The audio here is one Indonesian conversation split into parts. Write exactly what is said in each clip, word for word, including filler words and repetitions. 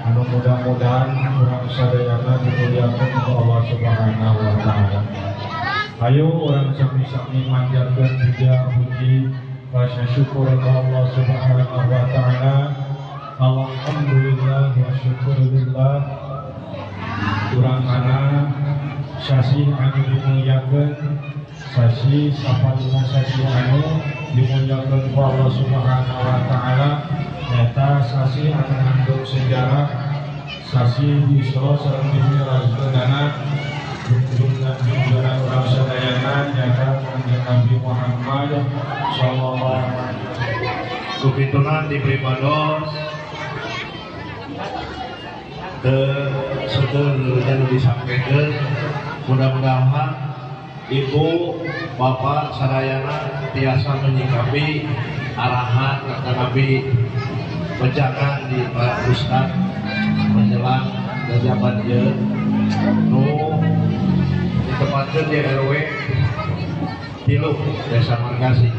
anu mudah-mudahan urang sadayana dimuliakeun ku Allah Subhanahu wa taala. Ayo urang sami-sami manjarkeun puja puji rasa syukur ka Allah Subhanahu wa taala. Alhamdulillah wa syukurillah. Urang kana sasi anu dimuliakeun, sasi sapaluna sasi anu dimuliakeun ku Allah Subhanahu wa taala. Eta sasi anu ngandung sejarah, sasi Isra sareng Mi'rajkeunana junjungan junjungan urang sadayana nyaeta Kanjeng Nabi Muhammad sallallahu alaihi wasallam. Kupitunan diberi pados ke segel yang disampaikan, mudah-mudahan ibu bapak sadayana tiasa menyikapi arahan kata Nabi menjaga di Pak Ustad menjelang jajaban je nu ditempatkan di R W tilu Desa Margasi.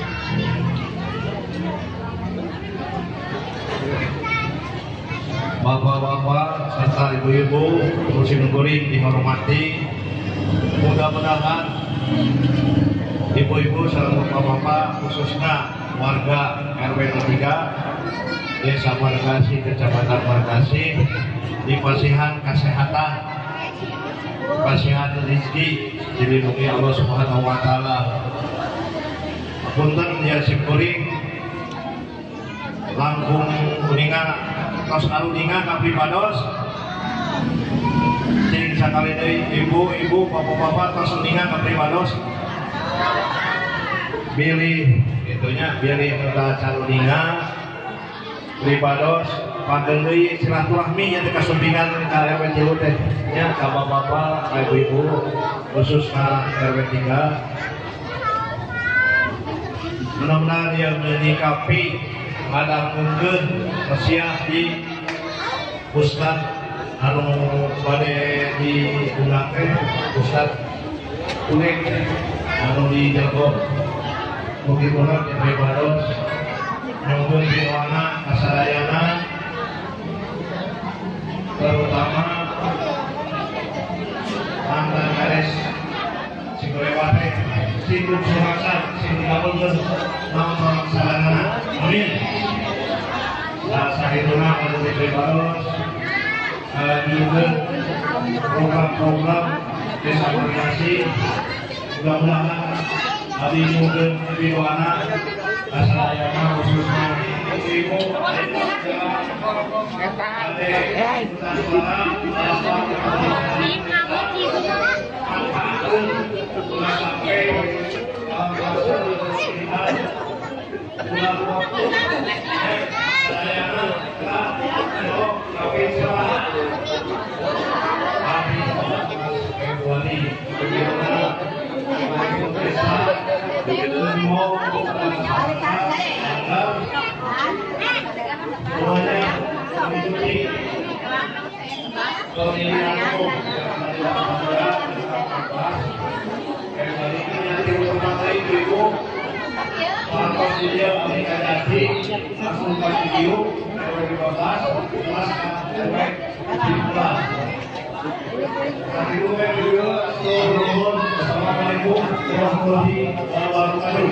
Bapak-bapak serta ibu-ibu musim guring dihormati, mudah-mudahan ibu-ibu serta bapak-bapak khususnya warga R W tiga Desa Margasi, Kecamatan Margasi dipasihan kesehatan, pasihan rezeki dilindungi Allah Subhanahu wa taala. Punten ya simkuring langkung kuningan tos aludingan abdi pados cing sakali deui ibu-ibu bapak-bapak tos kuningan abdi pados pilih itunya pilih minta caludingan abdi pados pantun deui silaturahmi nya teh kasumpingan ka R W tilu teh nya ka bapak-bapak ibu-ibu khusus ka R W tiga. Mudah-mudahan yang menyikapi ada mungkin kesiap di Ustad anu pada digunakan Ustad kuning anu di Jago mungkin orang yang bebados mungkin di mana kasadayana terutama mantan garis sigolewate sinduk surasan sinduk kabulkan nama sarana amin. Nah, sahituna anu diberi pados juga program-program Desa Margasi, mudah-mudahan abdi mungkin bidoana kasadayana khususnya ibu Assalamualaikum warahmatullahi wabarakatuh.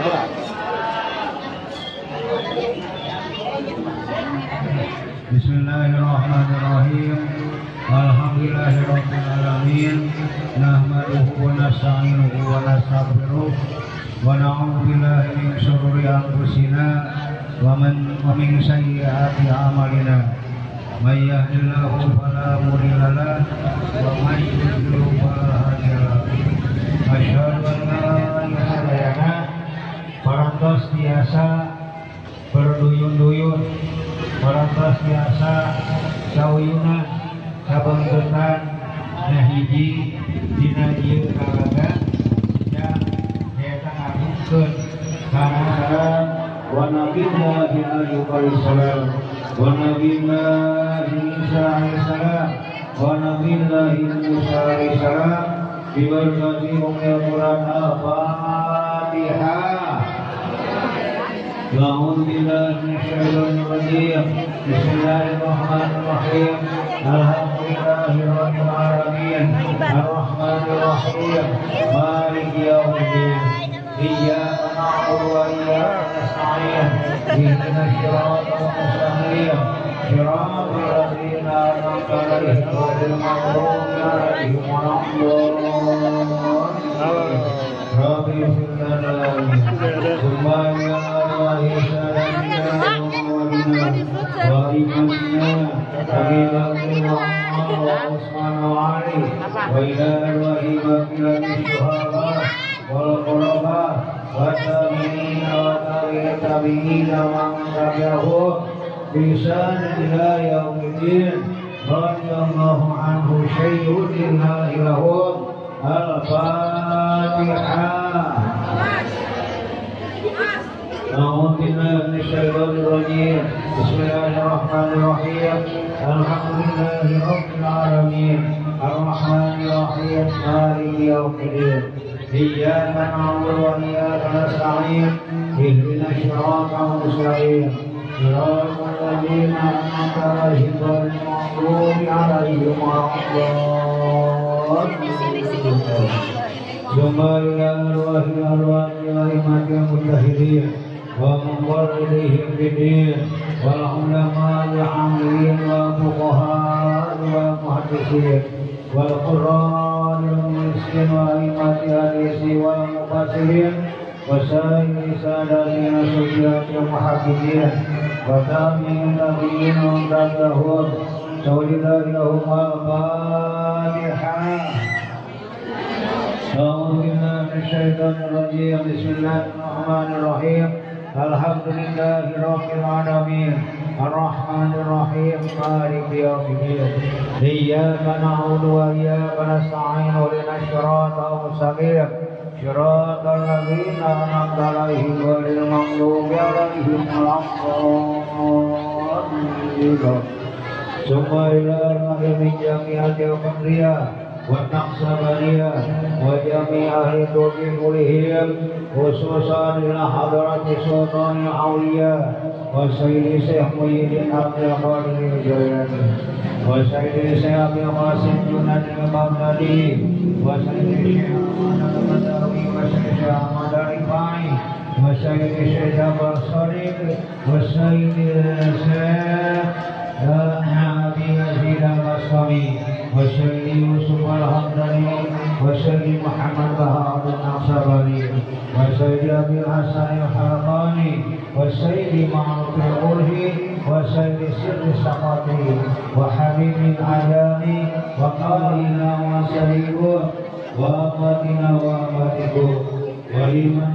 Bismillahirrahmanirrahim. Alhamdulillahirabbil alamin. Nahmaduhu wa nasta'inuhu wa nastaghfiruh wa na'udzu billahi min shururi anfusina wa man wa min sayyiati a'malina. May yahdihillahu fala mudilla lahu wa may yudlil fala hadiya lahu. Asyhadu an la ilaha illallah. Parantos tiasa berduyun-duyun, parantos tiasa sauyuna sabanggetan nahiji dina ieu kalaga yang eta ngabungkeun kana wa nabiyullahi alaihi salam wa nabiyullahi Isa alaihi salam wa nabiyullahi Musa alaihi salam bibarakati umil Quran al-Fatihah. أعوذ بالله من الشيطان الرجيم بسم الله الرحمن الرحيم الحمد لله رب العالمين الرحمن الرحيم مالك يوم الدين إياك نعبد وإياك نستعين اهدنا الصراط المستقيم صراط الذين أنعمت عليهم غير المغضوب عليهم ولا الضالين رب اغفر لنا ثم إلى الله سلامنا وإيماننا وبذكر الله وعثمان وعلي وإلى الوهيبة الشهداء والقرباء والتابعين وتابع التابعين ومن تبعهم بإحسان إلى يوم الدين رضي الله عنه شيء الله لهم الفاتحة. أعوذ بالله من الشيطان الرجيم بسم الله الرحمن الرحيم الحمد لله رب العالمين الرحمن الرحيم مالك يوم الدين إياك نعبد وإياك نستعين اهدنا الصراط المستقيم صراط الذين أنعمت عليهم غير المغضوب عليهم ولا الضالين ثم إلى أرواح الأرواح وأئمة المجتهدين ومقررهم بالدين والعلماء العاملين والفقهاء والمحدثين والقراء المسلمين وأئمة الحديث والمفسرين وسائر ساداتنا الصوفية المحققين وتابعين النبيين ومن تبعهم سولنا لهم الفاتحة. أعوذ بالله من الشيطان الرجيم بسم الله الرحمن الرحيم الحمد لله رب العالمين الرحمن الرحيم مالك يوم الدين إياك نعبد وإياك نستعين اهدنا الصراط المستقيم صراط الذين أنعمت عليهم غير المغضوب عليهم ولا الضالين ثم إلى الرحم جميع القمرية والنقصبانية وجميع أهل الدرب كلهم خصوصا إلى حضرة سلطان الأولياء وسيد شيخ محي عبد القادر الجيلاني وسيد شيخ أبي القاسم جنيد البغدادي وسيد شيخ أحمد البدوي وسيد شيخ أحمد الرفاعي وسيد شيخ جعفر الصديق وسيد شيخ أبي يزيد البسطامي وسيد يوسف الحمداني وسيد محمد بهاء النقشبندي وسيد أبي الحسن الحلقاني وسيد معروف القرهي وسيد سر السقطي وحبيب الأعياني وقائنا وسيده وأخواتنا وأخواتكم ولمن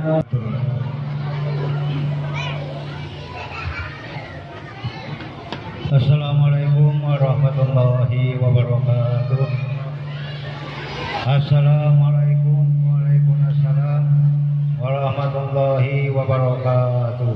Assalamualaikum warahmatullahi wabarakatuh. Assalamualaikum waalaikumsalam warahmatullahi wabarakatuh.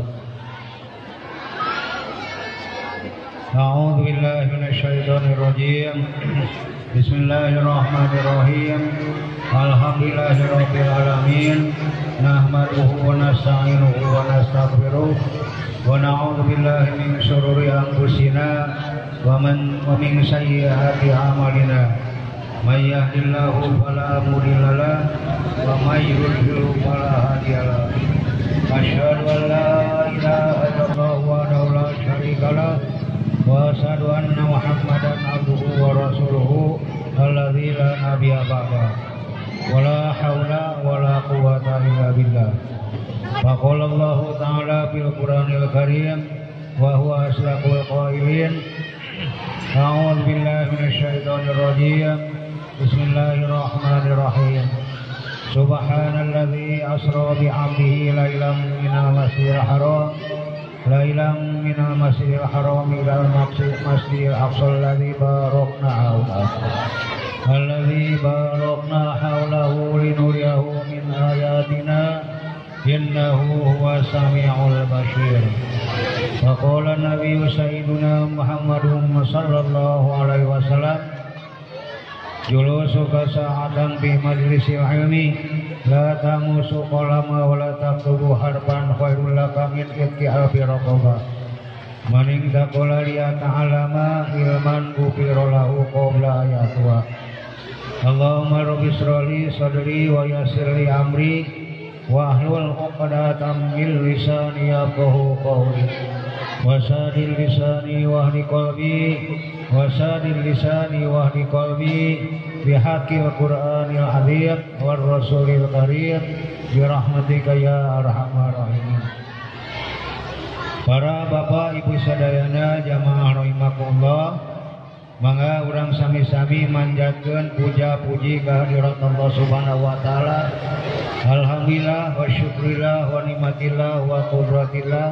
A'udzu billahi minasyaitonir rajim. Bismillahirrahmanirrahim. Alhamdulillahirabbil alamin. Nahmaduhu wa nasta'inuhu wa nastaghfiruh. Wa na'udzu billahi min syururi anfusina wa man wa min sayyiati a'malina. May yahdihillahu fala mudilla lahu wa may yudlil fala hadiya lahu. Asyhadu an la ilaha illallah wahdahu la syarika lahu wa asyhadu anna Muhammadan abduhu wa rasuluhu alladzi la nabiyya ba'dahu. Wala haula wala quwwata illa billah. Faqala Allah Ta'ala fil Qur'anil Karim wa huwa asdaqul qailin. A'udzu billahi minasy syaithanir rajim. Bismillahirrahmanirrahim. Subhanalladzi asra bi 'abdihi lailan minal masjidil haram lailan minal masjidil haram ila masjidil aqsa alladzi barakna hawlahu alladzi barakna hawlahu linuriyahu min ayatina innahu huwa sami'ul basir. Wa qala nabiyyu sayyiduna Muhammadun sallallahu alaihi wasallam julusuka sa'atan fi majlisil ilmi la tamusu qalama wa la taktubu harban khairul laka min itqi alfi raqabah maning takola liya ta'alama ilman gufiro lahu qabla ayatwa Allahumma rabbi shrali sadri wa yassirli amri wa ahlul uqdatan min lisani yafqahu qawli wasadil lisani wahdi qalbi wasadil lisani wahdi qalbi bihaqqil qur'anil azim war rasulil karim birahmatika ya arhamar rahimin. Para bapak ibu sadayana jamaah rahimakumullah, mangga urang sami-sami manjatkeun puja puji kehadirat Allah Subhanahu wa taala. Alhamdulillah wa syukrillah wa nikmatillah wa qudratillah.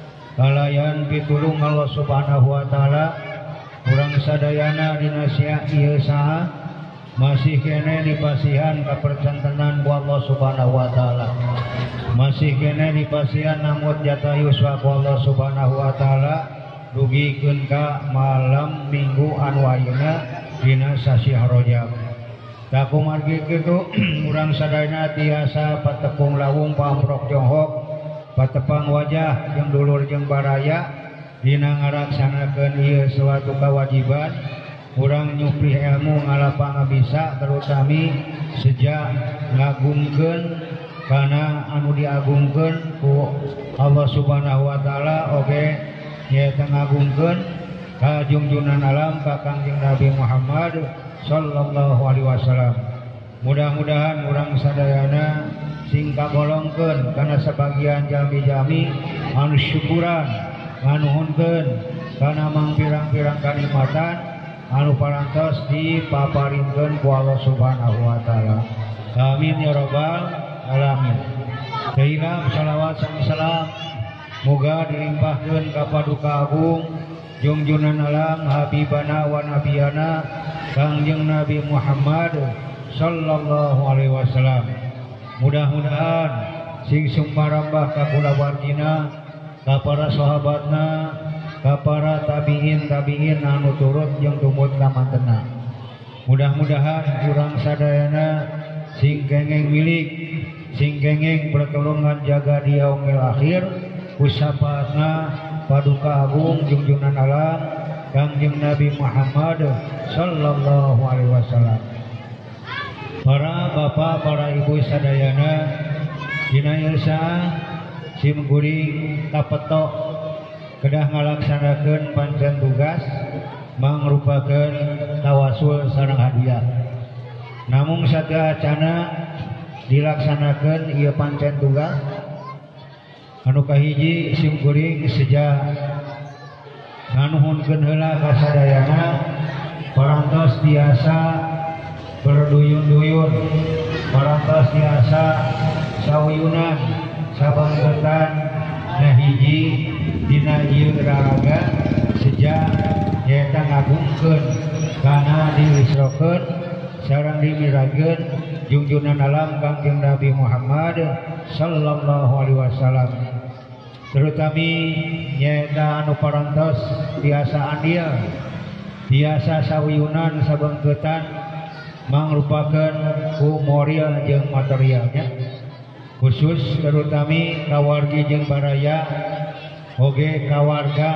Kalayan pitulung Allah Subhanahu wa taala urang sadayana dina sia ieu saha masih kene dipasihan kapercantenan ku Allah Subhanahu wa taala. Masih kene dipasihan namut jatah yuswa ku Allah Subhanahu wa taala dugikeun ka malam Minggu anu ayeuna dina sasi Rajab. Takumargi kitu urang sadayana tiasa patepung lawung pamprok jonghok patepang wajah jeung dulur jeung baraya dina ngaraksanakeun ieu suatu kewajiban urang nyupri ilmu ngalapang bisa terutami sejak ngagungkeun kana anu diagungkeun ku Allah Subhanahu wa taala oge nyaeta ngagungkeun ka junjunan alam ka Kangjeng Nabi Muhammad sallallahu alaihi wasallam. Mudah-mudahan urang sadayana sing kagolongkeun kana sebagian jami-jami anu syukuran nganuhunkeun kana mangpirang-pirang kanikmatan anu parantos dipaparingkeun ku Allah Subhanahu wa taala. Amin ya rabbal alamin. Teuing shalawat sareng salam muga dilimpahkeun ka paduka agung junjunan alam habibana wa nabiyana Kangjeng Nabi Muhammad sallallahu alaihi wasallam. Mudah-mudahan sing sumbarambah ka kulawargina ka para sahabatna ka para tabiin tabiin anu turut jeung tumut ka mantenna. Mudah-mudahan urang sadayana sing kengeng milik sing kengeng pertolongan jaga di yaumil akhir kusapatna paduka agung junjunan alam Kangjeng Nabi Muhammad sallallahu alaihi wasallam. Para bapak para ibu sadayana dina ieu saah sim kuring kapetok kedah ngalaksanakeun pancen tugas mangrupakeun tawasul sareng hadiah. Namung sateacana dilaksanakeun ieu pancen tugas anu kahiji sim kuring sejak nganuhunkeun heula ka sadayana parantos tiasa berduyun-duyun parantos tiasa sawiyunan sabanggetan nahiji dina ieu raga sejak nyaeta ngagungkeun kana diwisrokeun sareng dimirageun junjunan alam Kangjeng Nabi Muhammad sallallahu alaihi wasallam. Terutami nyaeta anu parantos tiasa andil tiasa sawiyunan sabanggetan mangrupakeun ku moral jeung materialnya khusus terutami kawargi jeung baraya oge kawarga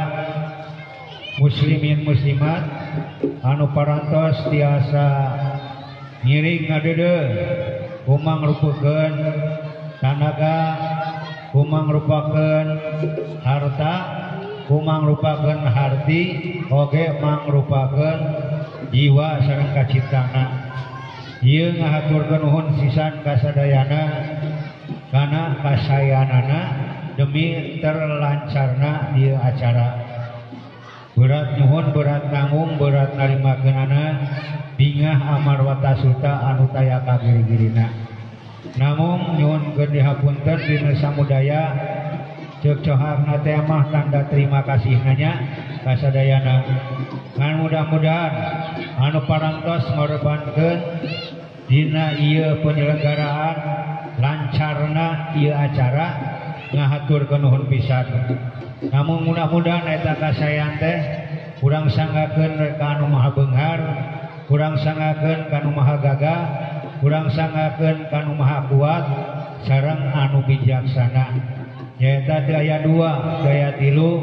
muslimin muslimat anu parantos tiasa ngiring ngadeudeung kumang rupakeun tanaga kumang rupakeun harta kumang rupakeun harti oge mangrupakeun jiwa sareng kaciptana. Ieu ngahaturkeun nuhun sisan kasadayana kana kasayanana demi terlancarna ieu acara. Berat nuhun berat nanggung berat narimakeunana bingah amarwata suta anu taya ka giri-girina. Namung nyuhun keun dihapunten dina samudaya ceuk cohakna teh mah tanda terima kasihna nya kasadayana. Ngan mudah-mudahan anu parantos ngorbankeun dina ieu penyelenggaraan lancarna ieu acara ngahaturkeun nuhun pisan. Namun mudah-mudahan eta kasayan teh urang sanggakeun ka anu maha beunghar, urang sanggakeun ka anu maha gagah, urang sangakeun kanu maha kuat sareng anu bijaksana. Nyaeta daya dua, daya tilu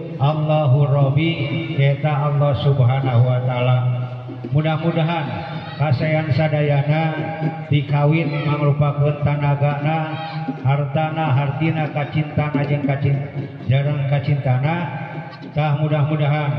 Allahu Rabbi, nyaeta Allah Subhanahu wa taala. Mudah-mudahan kasayan sadayana dikawin mangrupakeun tanagana, hartana, hartina, kacintana jeung kacin jarang kacintana. Tah mudah-mudahan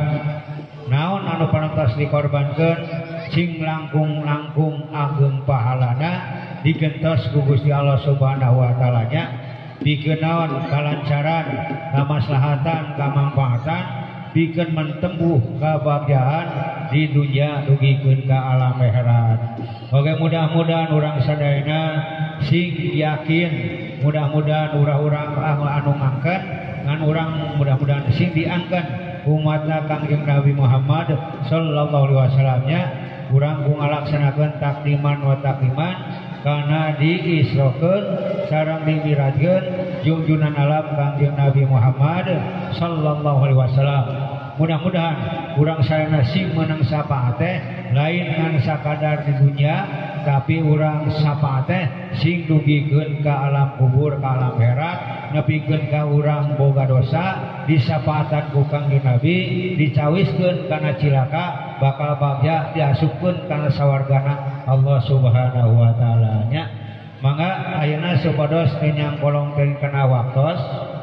naon anu panentos dikorbankeun sing langkung-langkung ageng pahalana digentos ku Gusti Allah Subhanahu wa taala nya, pikeun naon kalancaran, kamaslahatan, kamanfaatan, pikeun mentembuh kabahagiaan di dunia dugikeun ka alam akhirat. Oke, mudah-mudahan urang sadayana sing yakin, mudah-mudahan urang-urang anu ngangkat ngan urang mudah-mudahan sing diangkat umatna Kangjeng Nabi Muhammad sallallahu alaihi wasallam nya urang ku ngalaksanakeun takdiman wa takliman kana diisrokeun sareng dimiratkeun junjunan alam Kangjeng Nabi Muhammad sallallahu alaihi wasallam. Mudah-mudahan urang sadayana sing meunang syafaat teh lain ngan sakadar di dunia, tapi urang syafaat teh sing dugikeun ka alam kubur, ka alam akhirat, nepikeun ka urang boga dosa disyafaatan ku Kangjeng Nabi, dicawiskeun kana cilaka bakal bagja diasupkeun kana sawargana Allah Subhanahu wa taala nya. Mangga ayeuna supados nyang kolongkeun kana waktos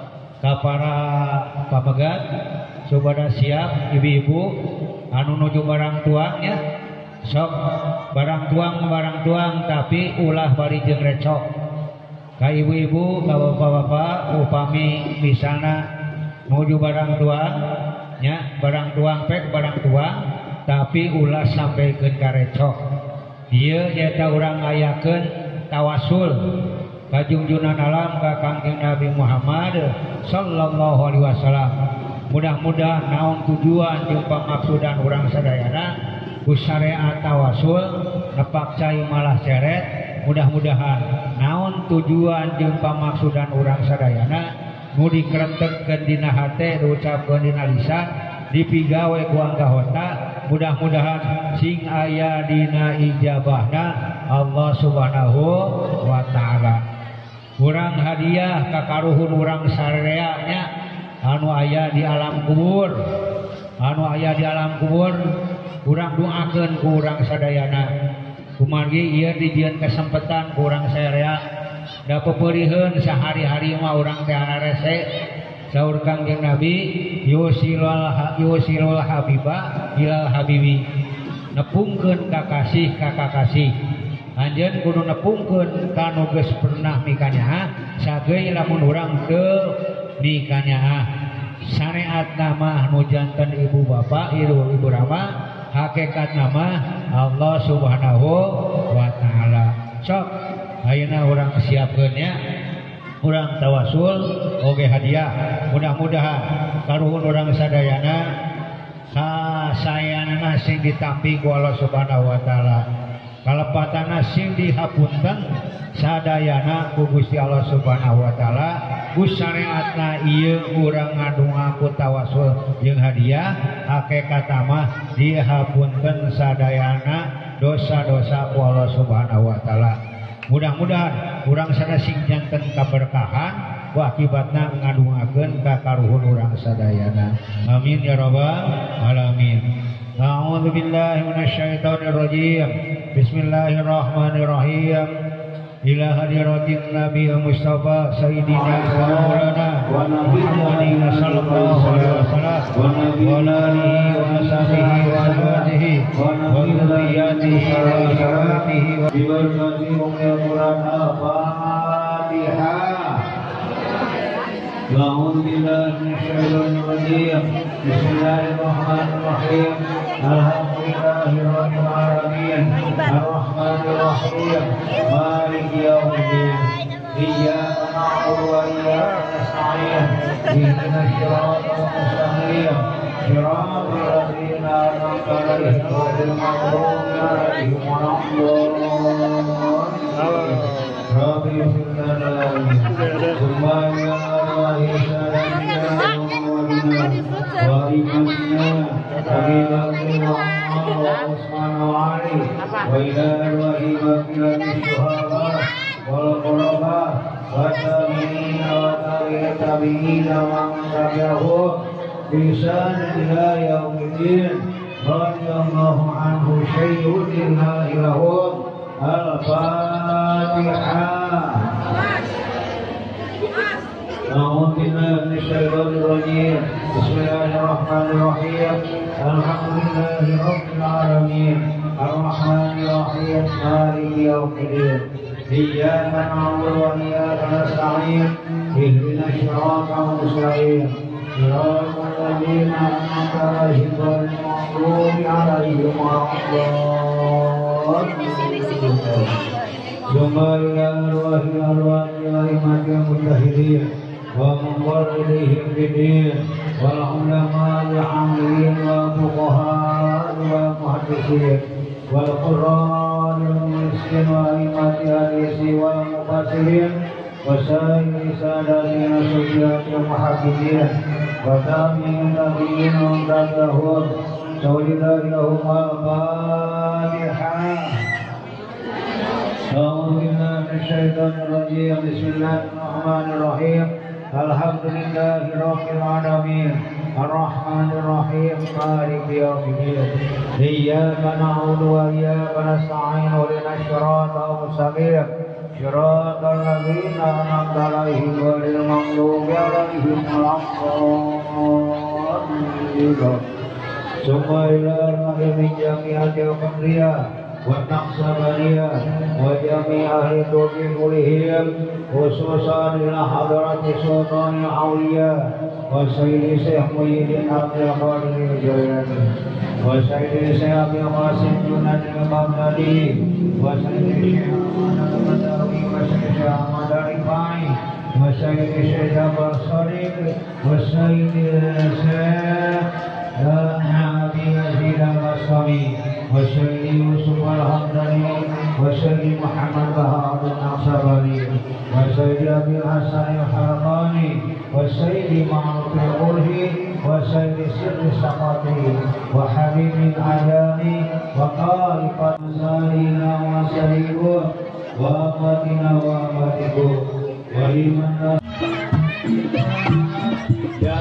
ka para pamegat supaya siap ibu-ibu anu nuju barang tuangnya sok barang tuang barang tuang tapi ulah bari jeung recok ka ibu-ibu ka bapak-bapak upami misalna nuju barang tuang nya barang tuang pek barang tuang tapi ulah sampaikeun ka recok. Ieu nyaeta urang ngayakeun tawasul ka junjunan alam ka Kangjeng Nabi Muhammad sallallahu alaihi wasallam. Mudah-mudahan naon tujuan jeung pamaksudan urang sadayana ku syariat tawasul nepak cai malah ceret. Mudah-mudahan naon tujuan jeung pamaksudan urang sadayana nu dikrentegkeun dina hate, diucapkeun dina lisan, dipigawe ku anggahota. Mudah-mudahan sing aya dina ijabahna Allah Subhanahu wa taala. Urang hadiah ka karuhun urang sadaya nya anu aya di alam kubur, anu aya di alam kubur urang doakeun ku urang sadayana. Kumargi ieu dijieun kesempatan ku urang sadaya da pepeurieun sahari-hari mah urang teh rese saur Kangjeng Nabi yusilul yusilul habiba ilal habibi, nepungkeun kakasih ka kakasih. Anjeun kudu nepungkeun kanu geus pernah mikanyaha sageuy lamun urang teu mikanyaha. Syariat nama nu janten ibu bapak ibu ibu rama, hakikat nama Allah Subhanahu wa taala. Sok ayeuna urang siapkeun nya urang tawasul oge hadiah. Mudah-mudahan karuhun urang sadayana kasayanana sing ditampi ku Allah Subhanahu wa taala, kalepatana sing dihapunten sadayana ku Gusti Allah Subhanahu wa taala. Ku syariatna ieu urang ngadunga ku tawasul jeung hadiah, hakikat mah dihapunten sadayana dosa-dosa ku Allah Subhanahu wa taala. Mudah-mudahan urang sadaya sing janten kaberkahan ku akibatna ngadungakeun ka karuhun urang sadayana. Amin ya rabbal alamin. A'udzu billahi minasyaitonir rajim. Bismillahirrahmanirrahim. Ila hadiratin Nabi Mustafa Sayyidina wa Maulana Muhammadin sallallahu alaihi wasallam wa alihi wa sahbihi wa azwajihi wa dzurriyyatihi wa ashabihi wa bibarakati umil Quran al-Fatihah. A'udzu billahi minasyaitonir rajim. Bismillahirrahmanirrahim. Alhamdulillahi rabbil alamin. Ar-Rahmanir Rahim. Maliki yaumiddin. Iyyaka na'budu wa iyyaka nasta'in. Ihdinas siratal mustaqim. Siratal ladzina an'amta 'alaihim ghairil maghdubi 'alaihim waladdallin. Rabbi ighfir lana thumma wa وإمامنا أبي بكر وعمر وعثمان وعلي وإلى أرواح مغفرة والتابعين ومن تبعهم بإحسان إلى يوم الدين رضي الله عنه شيء لله لهم الفاتحة. أعوذ بالله من الشيطان الرجيم بسم الله الرحمن الرحيم الحمد لله رب العالمين الرحمن الرحيم مالك يوم الدين إياك نعبد وإياك نستعين اهدنا الصراط المستقيم صراط الذين أنعمت عليهم غير المغضوب عليهم ولا الضالين. ثم إلى أرواح الأرواح وأئمة المجتهدين ومقررهم بالدين والعلماء العاملين والفقهاء والمحدثين والقراء المسلمين وأئمة الحديث والمفسرين وسائر ساداتنا الصوفية المحدثين وتابعين النبيين ومن تبعهم سولنا لهم الفاتحة. أعوذ بالله من الشيطان الرجيم بسم الله الرحمن الرحيم الحمد لله رب العالمين الرحمن الرحيم مالك يوم الدين إياك نعبد وإياك نستعين اهدنا الصراط المستقيم صراط الذين أنعمت عليهم غير المغضوب عليهم ولا الضالين. ثم إلى أرواح من جميع الأولياء والنقصبانية وجميع أهل الدور كلهم خصوصا إلى حضرة سلطان الأولياء وسيد شيخ محي عبد القادر الجيلاني وسيد شيخ عبد القاسم جنيد البغدادي وسيد شيخ أحمد البدوي وسيد شيخ أحمد الرفاعي وسيد شيخ جعفر الصادق وسيد شيخ أبي يزيد البسطامي وسيد يوسف الحمداني وسيد محمد بهاء النقشبندي وسيد أبي الحسن الحلقاني وسيد معروف القرهي وسيد سر السقطي وحبيب الأعياني وخالق مسالينا وسليكم وأخواتنا وأخواتكم ولمن يا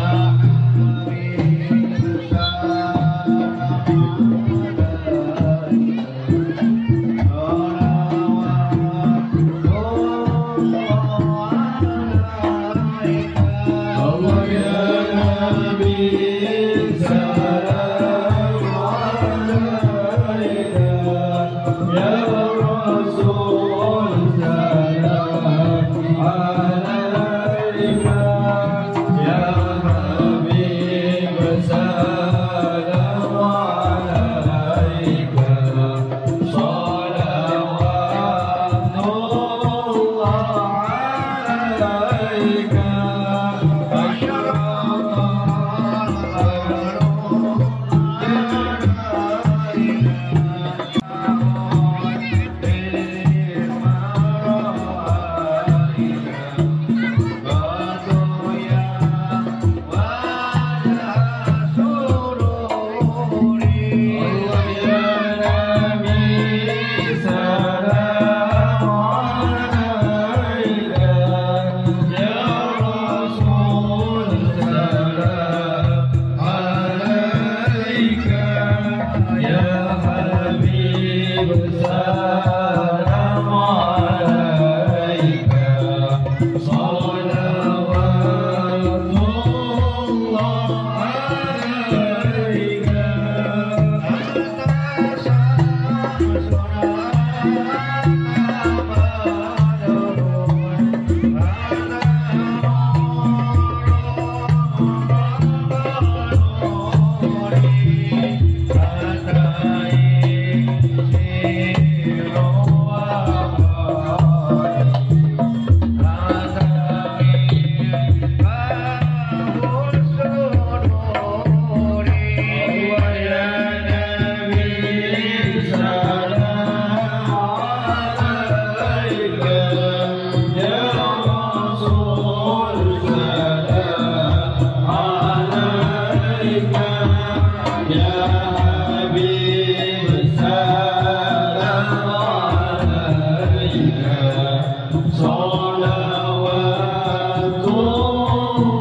صلوات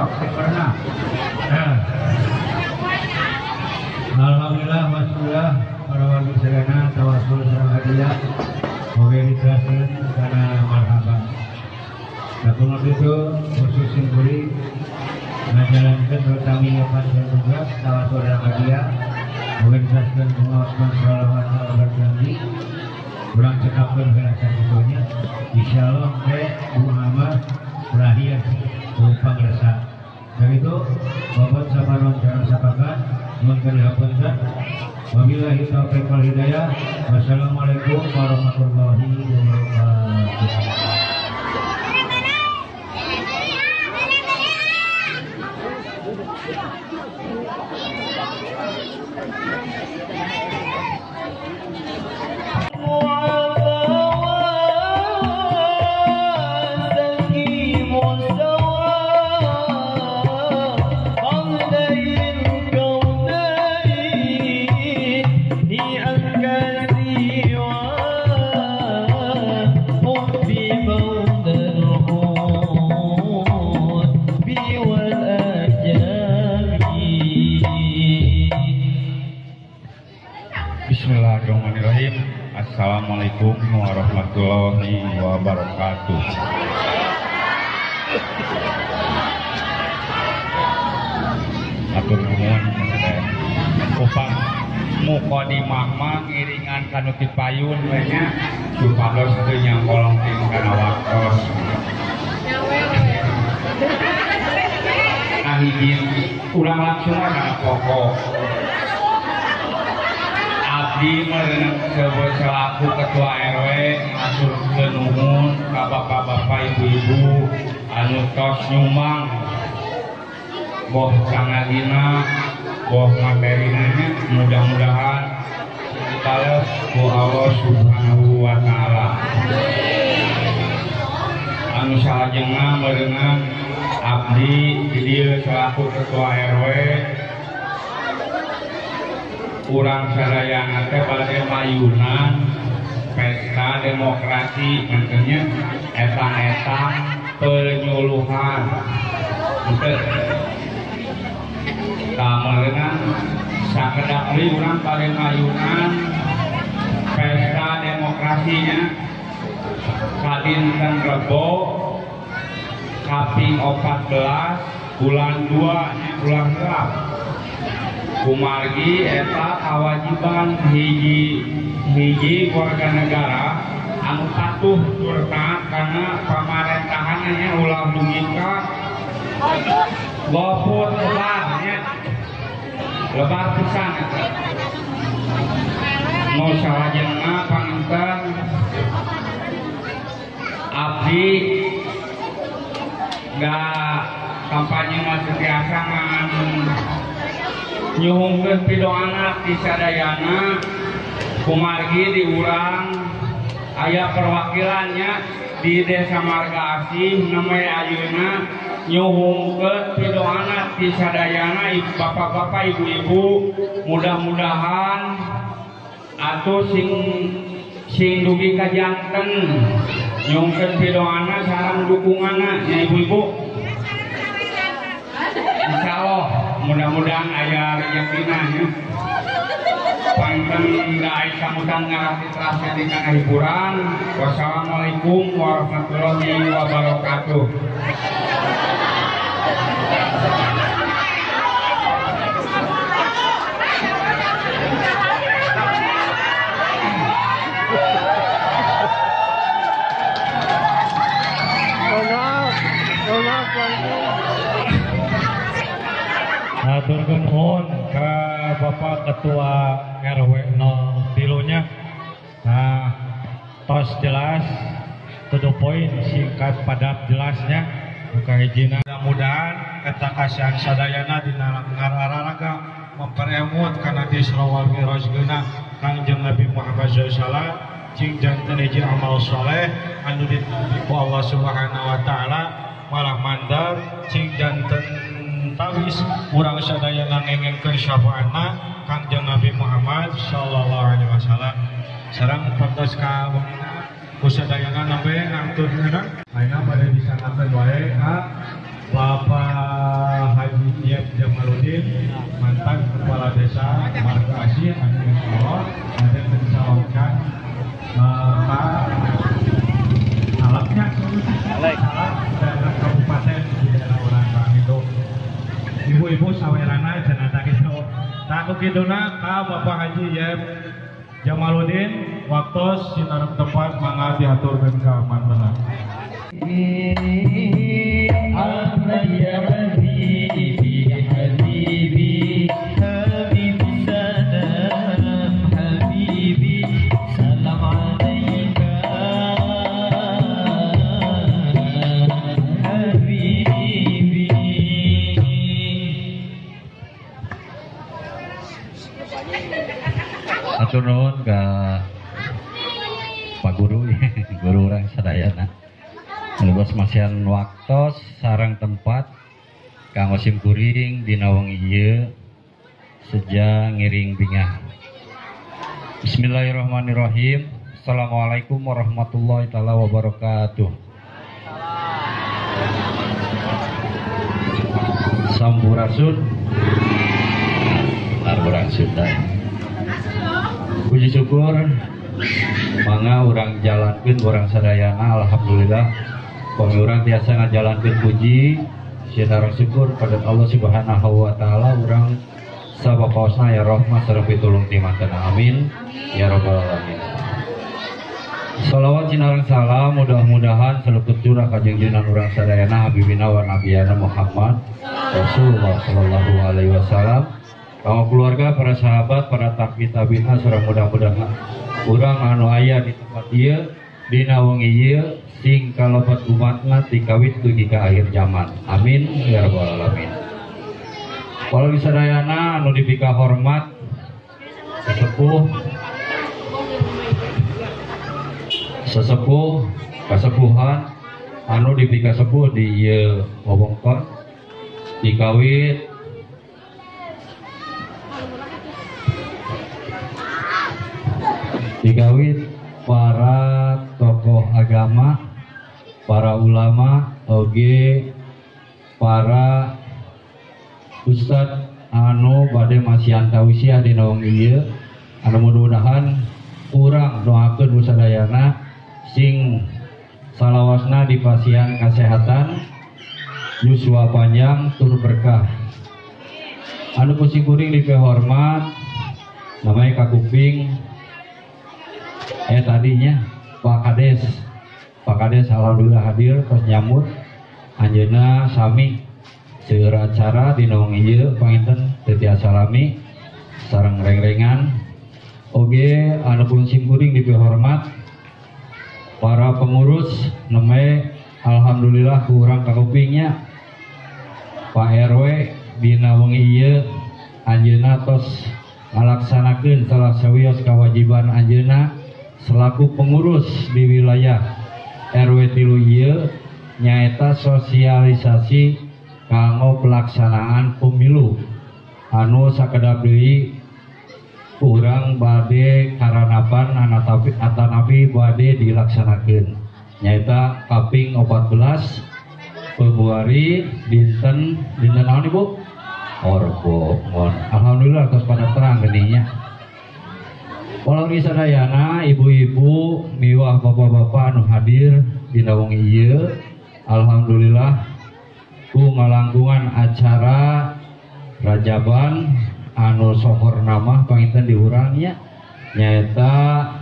saya pernah. Nah. Alhamdulillah wassalam para wali sedana tawasul sareng hadiah. Oke diteruskan karena marhaban. Namun itu khusus simpuri menjalankan utami panjang tugas tawasul sareng hadiah. Oke diteruskan pengawasan salawat salawat kami. Kurang cekapkan gerakan itunya. Insyaallah teh Muhammad lahir rupa resah. Dan itu bapak sabaron jalan sabakan mungkin hapunten. Wabillahi taufiq wal hidayah. Wassalamualaikum warahmatullahi wabarakatuh. Bismillahirrahmanirrahim. Assalamualaikum warahmatullahi wabarakatuh. Atur nuhun upah mukodimah mah ngiringan kanu ti payun we nya supados teu nyangkolong ting kana waktos. Nah hijin urang langsung kana pokok. Abdi merenang sebuah selaku ketua R W atur nuhun ka bapak-bapak ibu-ibu anu tos nyumbang boh sangadina boh materina mudah-mudahan dibales ku Allah Subhanahu wa taala. Anu salajengna merenang abdi di dieu selaku ketua R W urang sadayana teh bade mayunan pesta demokrasi maksudnya etang-etang penyuluhan untuk kamarna sakedak deui urang bade mayunan pesta demokrasinya sadinten Rebo kaping empat belas bulan dua bulan gelap kumargi eta kewajiban hiji hiji warga negara anu patuh turut karena pemerintahannya ulah dungika golput lebarnya lebar pisan eta mau salajengna panginten abdi da kampanye mah setiasa ngan nyuhungkeun pidoana di sadayana kumargi diurang aya perwakilannya di Desa Marga Asih namanya ayeuna nyuhungkeun pidoana di sadayana bapak-bapak ibu-ibu mudah-mudahan atuh sing sing dugi ka janten nyuhungkeun pidoana sareng dukunganna nya ibu-ibu. Insyaallah mudah-mudahan aya rezekinna ya. Panten daai sambutan ngarasi terasa di kana hiburan. Wassalamualaikum warahmatullahi wabarakatuh. Hatur nuhun ke Bapak Ketua R W nol tilunya. Nah, tos jelas, to the point, singkat padat jelasnya. Muka hijina. Mudah-mudahan eta kasihan sadayana dina ngararaga memperemut kana disrawal mirajgeuna Kangjeng Nabi Muhammad sallallahu alaihi wasallam cing janten hiji amal saleh anu ditampi ku Allah Subhanahu wa taala malah mandar cing janten tawis urang sadayana ngengenkeun syafaatna Kangjeng Nabi Muhammad sallallahu alaihi wasallam sareng pantos ka kusadayana nabe ngaturkeun ayeuna pada disangakeun wae ka Bapak Yep Jamaluddin mantan kepala desa Marga Asih anu Kolot ada mencalonkan Pak Alapnya Alap daerah kabupaten di daerah Orang itu ibu-ibu sawerana jenata gitu tak kukiduna ka Bapak Haji Yep Jamaluddin waktu sinarep tempat mangga diaturkeun ka mantenan. Ahmad ya habibi habibi habibi salam habibi salam alaika habibi. Atur nuhun ka Pak Guru guru urang sadayana. Lebos masihan waktos sarang tempat kanggo simkuring dina wengi ieu seja ngiring bingah. Bismillahirrahmanirrahim. Assalamualaikum warahmatullahi taala wabarakatuh. Sampurasun. Sampurasun. Puji syukur mangga urang jalankeun urang sadayana alhamdulillah. Kami orang biasa ngajalankeun puji sinareng syukur pada Allah Subhanahu wa taala urang sabapaosna ya rahmat sareng pitulung ti mantena amin ya rabbal alamin. Shalawat sinareng salam mudah-mudahan saleukeut curah ka junjungan urang sadayana habibina wa nabiyana Muhammad Rasulullah sallallahu alaihi wasallam, kaum keluarga, para sahabat, para tabi'in tabi'in sareng mudah-mudahan urang anu aya di tempat ieu dina wengi ieu sing kalobat umatna tikawit dugi ka akhir zaman amin ya rabbal alamin. Walau sadayana anu dipika hormat sesepuh sesepuh kasepuhan anu dipika sepuh di ieu wewengkon tikawit tikawit para tokoh agama, para ulama, oge para ustad anu bade masihan tausiah dina wengi ieu anu mudah-mudahan urang doakeun sadayana sing salawasna dipasihan kasehatan yuswa panjang tur berkah. Anu pusing kuring dipeh hormat namanya kakuping eh tadinya Pak Kades Pak Kades alhamdulillah hadir pas nyambut anjeunna sami seueur acara dina wengi ieu panginten teu tiasa salami sareng reng-rengan oge anu pun simkuring dipeh hormat para pengurus neme alhamdulillah kurang kakupingnya Pak R W dina wengi ieu anjeunna tos ngalaksanakeun salah sawios kewajiban anjeunna selaku pengurus di wilayah R W tilu ieu nyaeta sosialisasi kanggo pelaksanaan pemilu anu sakedap deui urang bade karanapan anatapi atanapi bade dilaksanakeun nyaeta kaping empat belas Februari dinten dinten naon Ibu? Orbo mon alhamdulillah tos pada terang geuning nya. Walau sadayana ibu-ibu miwah bapak-bapak anu hadir dina wengi ieu alhamdulillah ku ngalangkungan acara Rajaban anu sohor nama panginten diurangnya nyaeta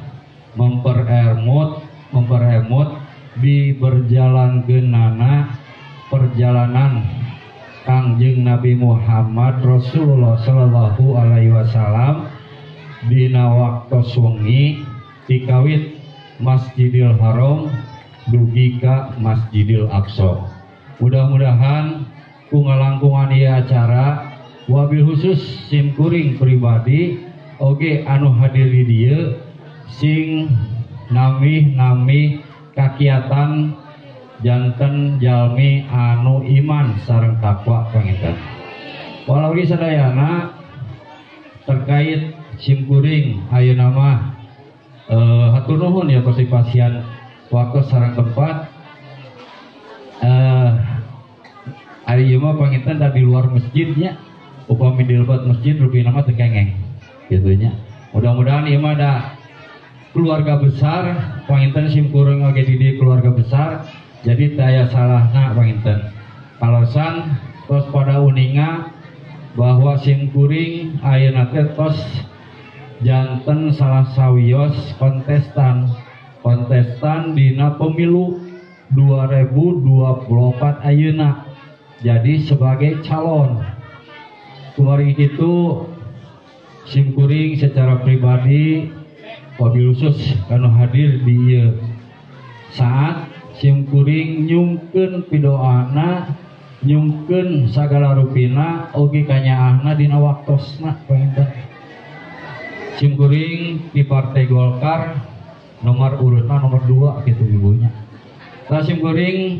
memperemut memperemut di berjalankeunana perjalanan Kangjeng Nabi Muhammad Rasulullah sallallahu alaihi wasallam dina waktos wengi tikawit Masjidil Haram dugi ka Masjidil Aqsa. Mudah-mudahan ku ngalangkungan ieu acara wabil khusus simkuring pribadi oge anu hadir di dieu sing namih-namih kakiatan janten jalmi anu iman sareng takwa panginten. Walau sadayana terkait simkuring ayeuna mah eh, hatur nuhun ya persipasian waktu sareng tempat eh, Ari ieu mah panginten da di luar masjidnya, upami di lebat masjid rupina mah teu kengeng kitu nya. Mudah-mudahan ieu mah da keluarga besar, panginten simkuring oge di dieu keluarga besar, jadi teu aya salahna panginten. Kalosan tos pada uninga bahwa simkuring ayeuna teh tos janten salah sawios kontestan kontestan dina pemilu dua ribu dua puluh empat ayeuna. Jadi sebagai calon kemarin itu simkuring secara pribadi wabil khusus kanu hadir di ieu saat simkuring nyungkeun pidoana nyungkeun sagala rupina oge kanyaahna dina waktosna panginten. Simkuring di Partai Golkar nomor urutna nomor dua gitu ibunya. Tah simkuring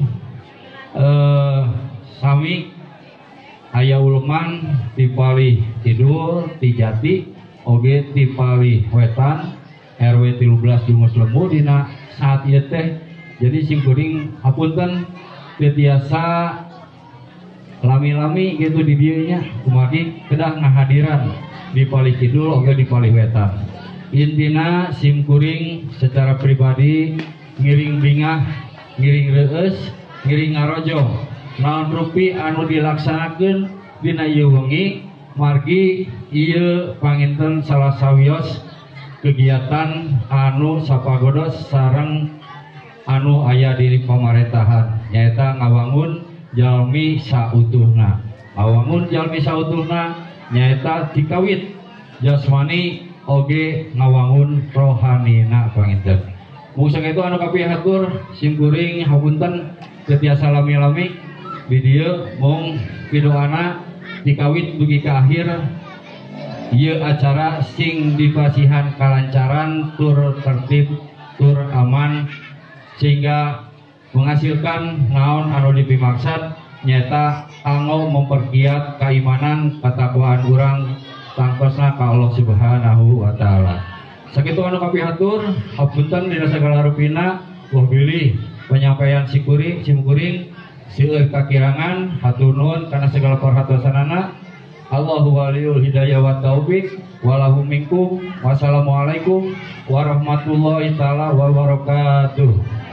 eh sami aya ulman ti Palih Kidul ti Jati oge ti Palih Wetan R W tilu belas Jungus Lembu dina saat ieu teh. Jadi simkuring hapunten teu tiasa lami-lami gitu di dieu nya kumagi kedah ngahadiran di Palih Kidul oge di Palih Wetan. Intina simkuring secara pribadi ngiring bingah ngiring reueus ngiring ngarojo naon rupi anu dilaksanakeun dina ieu wengi margi ieu panginten salah sawios kegiatan anu sapagodos sareng anu aya di pamarientahan nyaeta ngawangun jalmi sautuhna. Ngawangun jalmi sautuhna nyaeta dikawit jasmani oge ngawangun rohanina panginten. Mungsa itu anu kapihatur simkuring hapunten teu tiasa lami-lami di dieu mung pidoana dikawit dugi ka akhir ieu acara sing dipasihan kalancaran tur tertib tur aman sehingga menghasilkan naon anu dipimaksad nyata kanggo mempergiat keimanan katakwaan urang tangkosna ka Allah Subhanahu wa taala. Sakitu anu kapihatur hapunten dina sagala rupina wah bilih penyampaian sikuri simkuring seueur kakirangan hatur nuhun kana segala perhatosanana. Allahu waliyul hidayah wa taufik walahu minkum. Wassalamualaikum warahmatullahi taala wabarakatuh.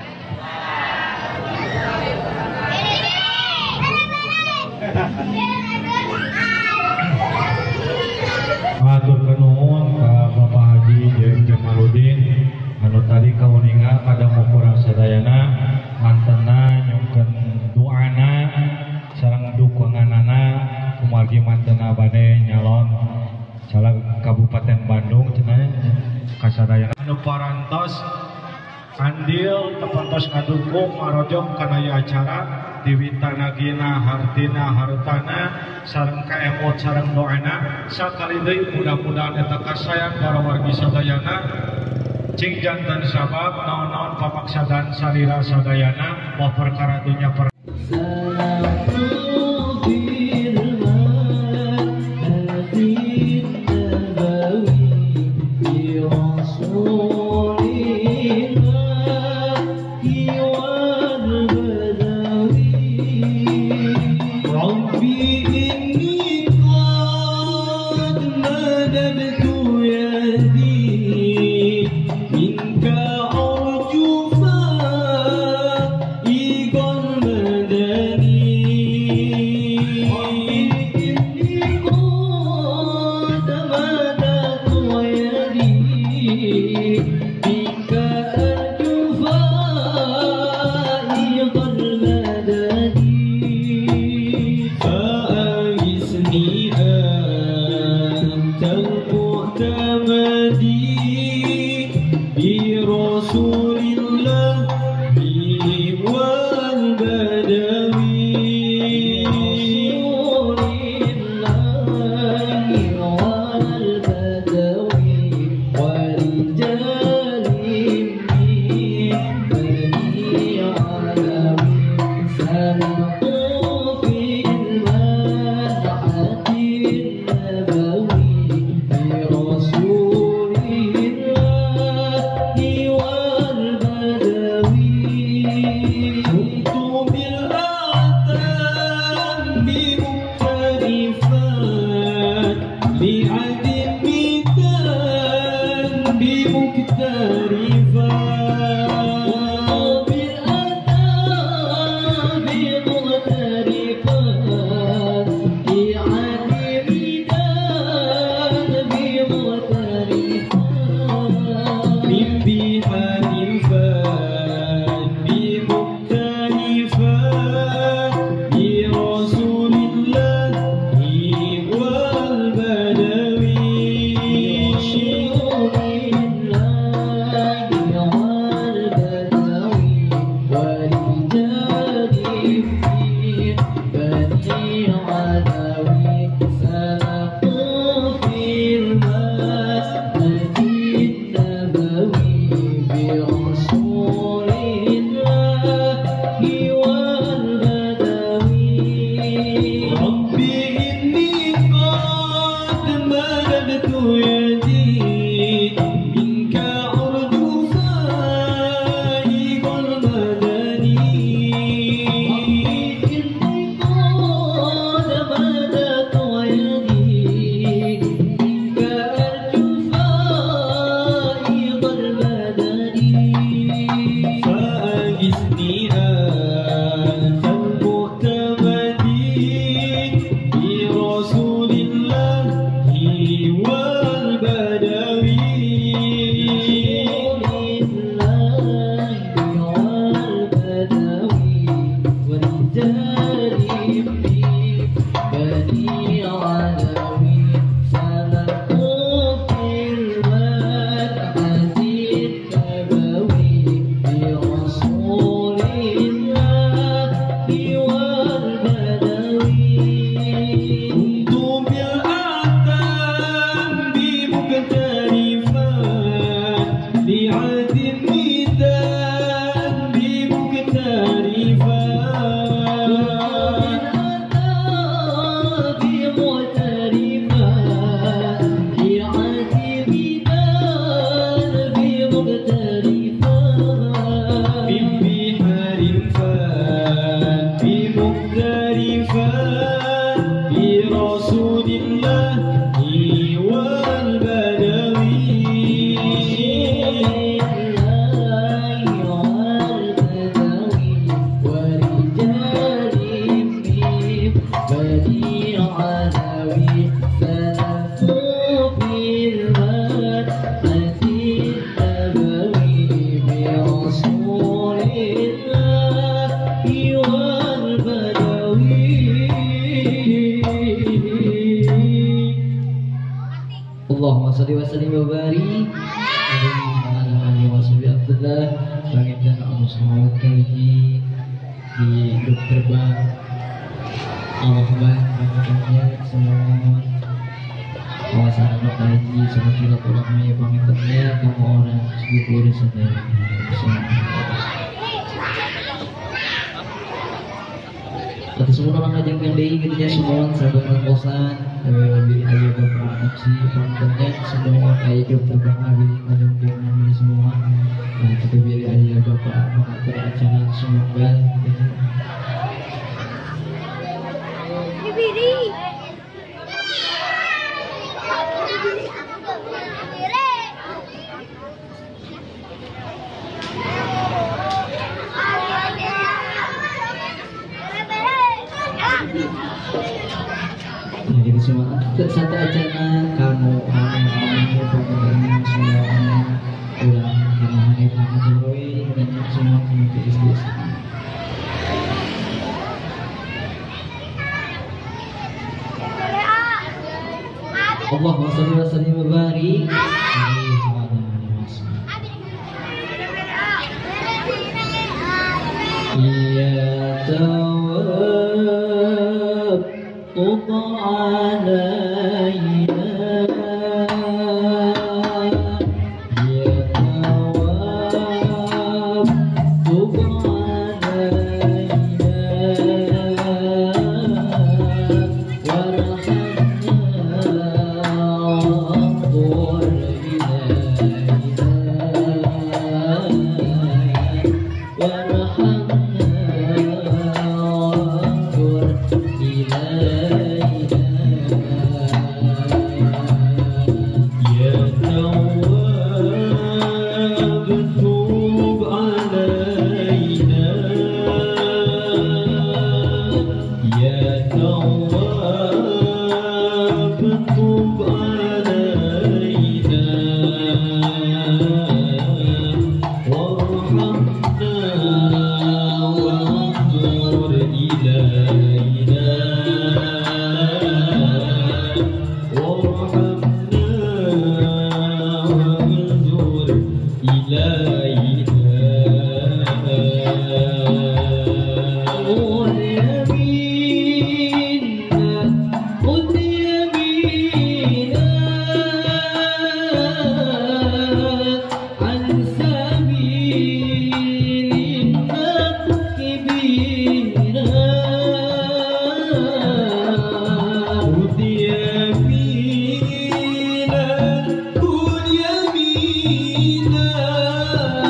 Matur nuhun ka Bapak Haji Jeung Jamaluddin anu tadi kauninga pada mukurang sadayana mantena nyungkeun doana sareng dukunganana kumargi mantena bade nyalon salah Kabupaten Bandung cenah kasadayana anu parantos andil tepantos ngadukung marojong kana ieu acara diwitanagina hartina hartana sareng kaemot sareng doana sakali deui mudah-mudahan eta kasayang para wargi sadayana cing janten sabab naon-naon pamaksadan sarira sadayana moh perkara dunya per Rasulillah Allahumma sholli wa sallim wa barik ala alihi wa sahbihi Abdullah bangitkan Allah subhanahu wa ta'ala di grup terbang Allah bangitkannya semua kawasan anak haji sama silaturahmi bangitkannya kamu orang segitu saudara kata semua orang ngajak yang dei gitu ya semua sahabat kosan lebih ayo bapak anak si penontonnya semua kayak grup terbang lagi ngajak yang semua nah kita pilih aja bapak mengatur acara semua bel gitu. Nah, jadi semua satu acara kamu aneh-aneh pokoknya semuanya ulang gimana kamu jauhi dan semua kemudian istri. Allahumma sholli wa sallim wa barik ya tawab qut alaina ya tawab qut alaina warhamna يمينا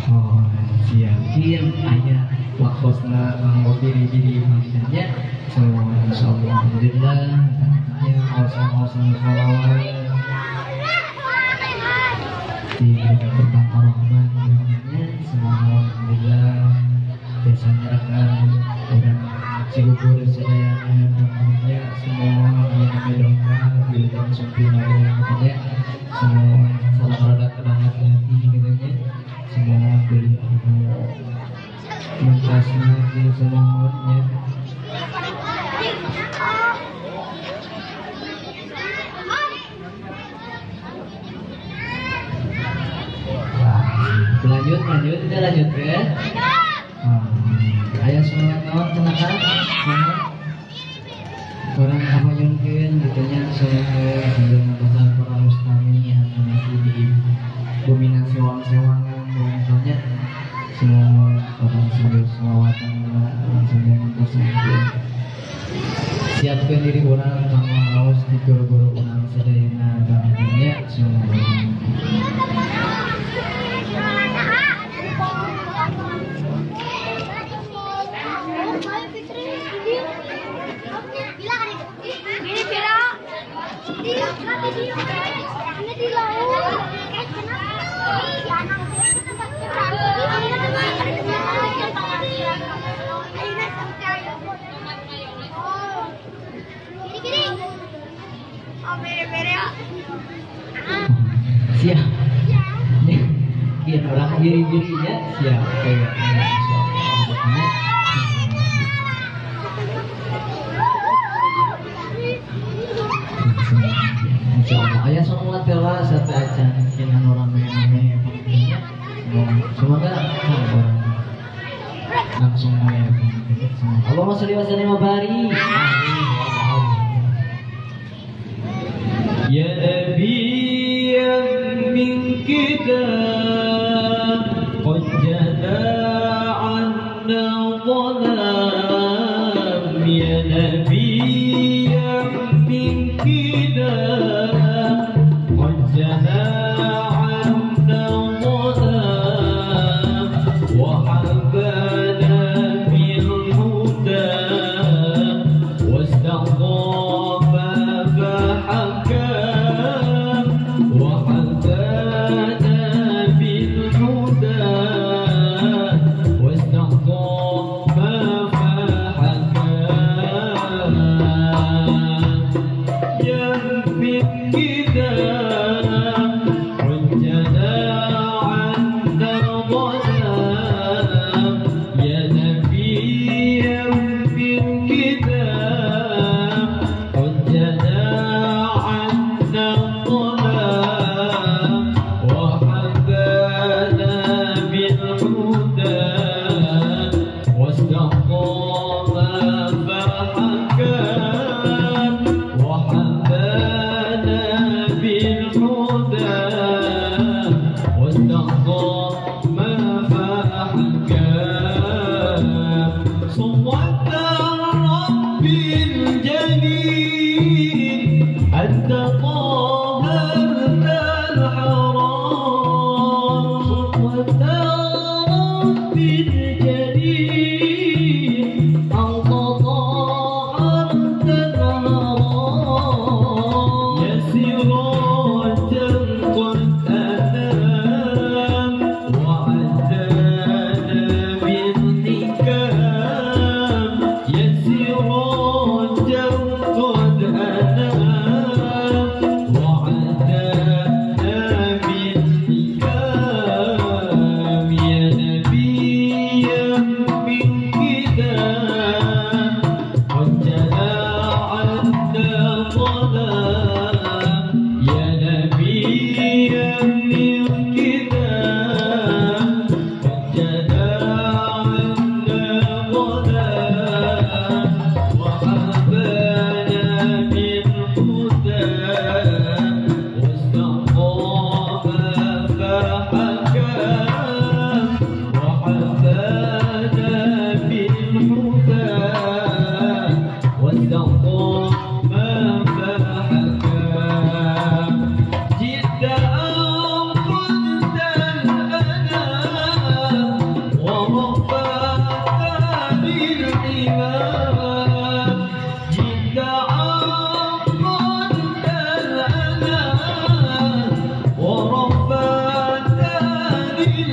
Oh, siapin ayat wakosna nganggo diri-diri maksudnya semua insyaallah alhamdulillah ya osan-osan sholawat di gerbang Ar-Rahman namanya semua alhamdulillah biasanya akan orang Cibubur sedayana namanya semua yang dongkrak bila sempurna namanya semua salah rada kenangan hati katanya semua beli mentasnya di semuanya lanjut lanjut kita lanjut ya ayah semua kawan kenakan orang apa mungkin gitunya saya sambil membaca Quran Mustami yang nanti di dominan sewang-sewangan misalnya semua orang sambil selawatan orang sambil membaca siapkan diri orang sama haus di guru-guru orang sedayana bangunnya semua siap kian orang diri-dirinya siap kayak insyaallah ayah semua telah satu aja kian orang main-main pentingnya semoga orang langsung main Allahumma sholli wa sallim wa barik ya nabiyyan min kitab qad jada'a 'anna dhalam ya nabiyyan min kitab qad jada'a 'anna dhalam wa habana bil huda wastaqama fahakam wa habana bil huda wastaqama fahakam ya min kitab qad jada'a 'anna dhalam ya nabiyyan min kitab qad jada'a 'anna dhalam wa habana bil huda wastaqama fahakam wa habana bil huda wastaqama fahakam صوّت رب الجليل أنت طهرت الحرام صوّت رب الجليل أنت طهرت الحرام يا سراجا قد أنام وعدانا بالحكام يا سراجا قد أنام وعدانا بالحكام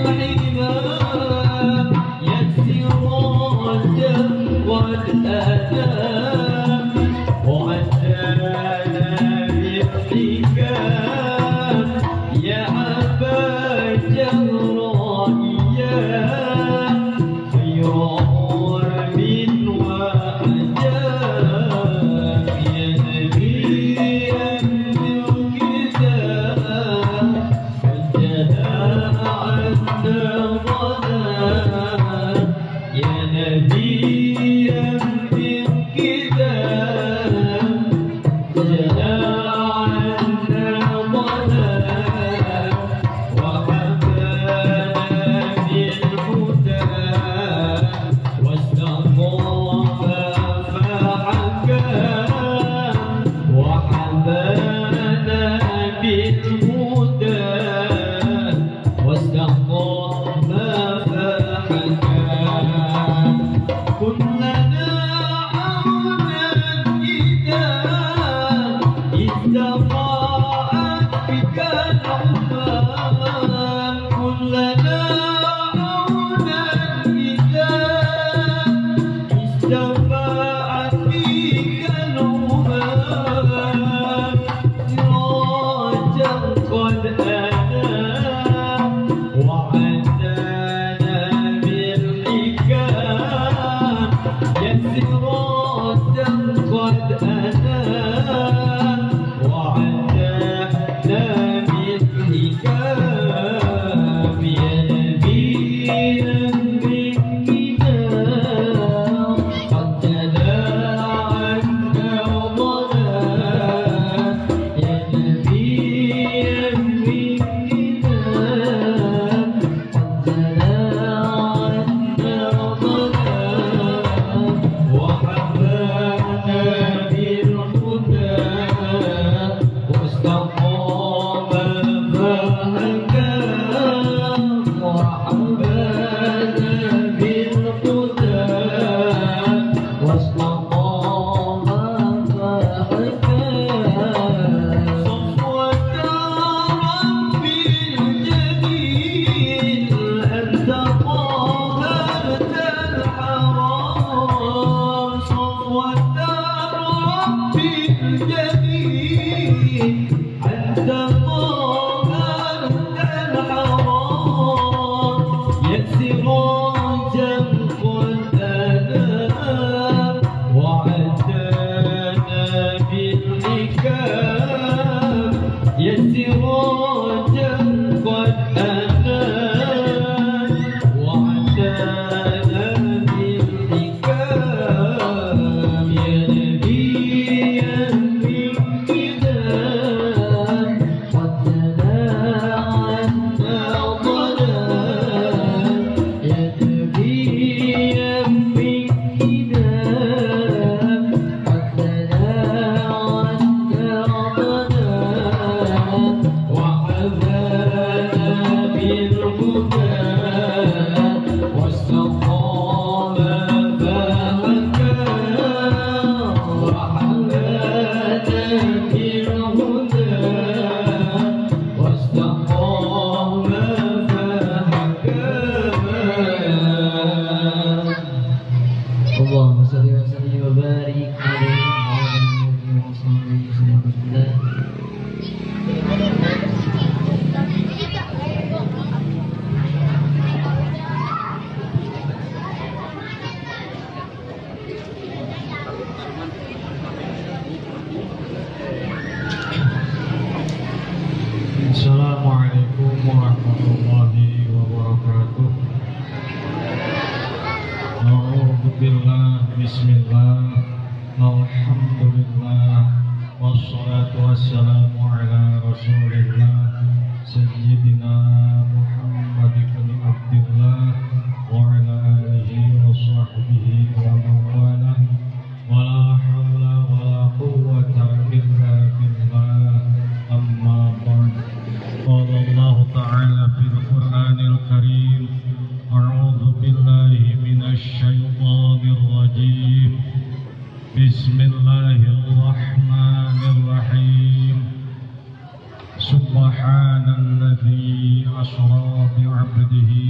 سبحان الذي أسرى بعبده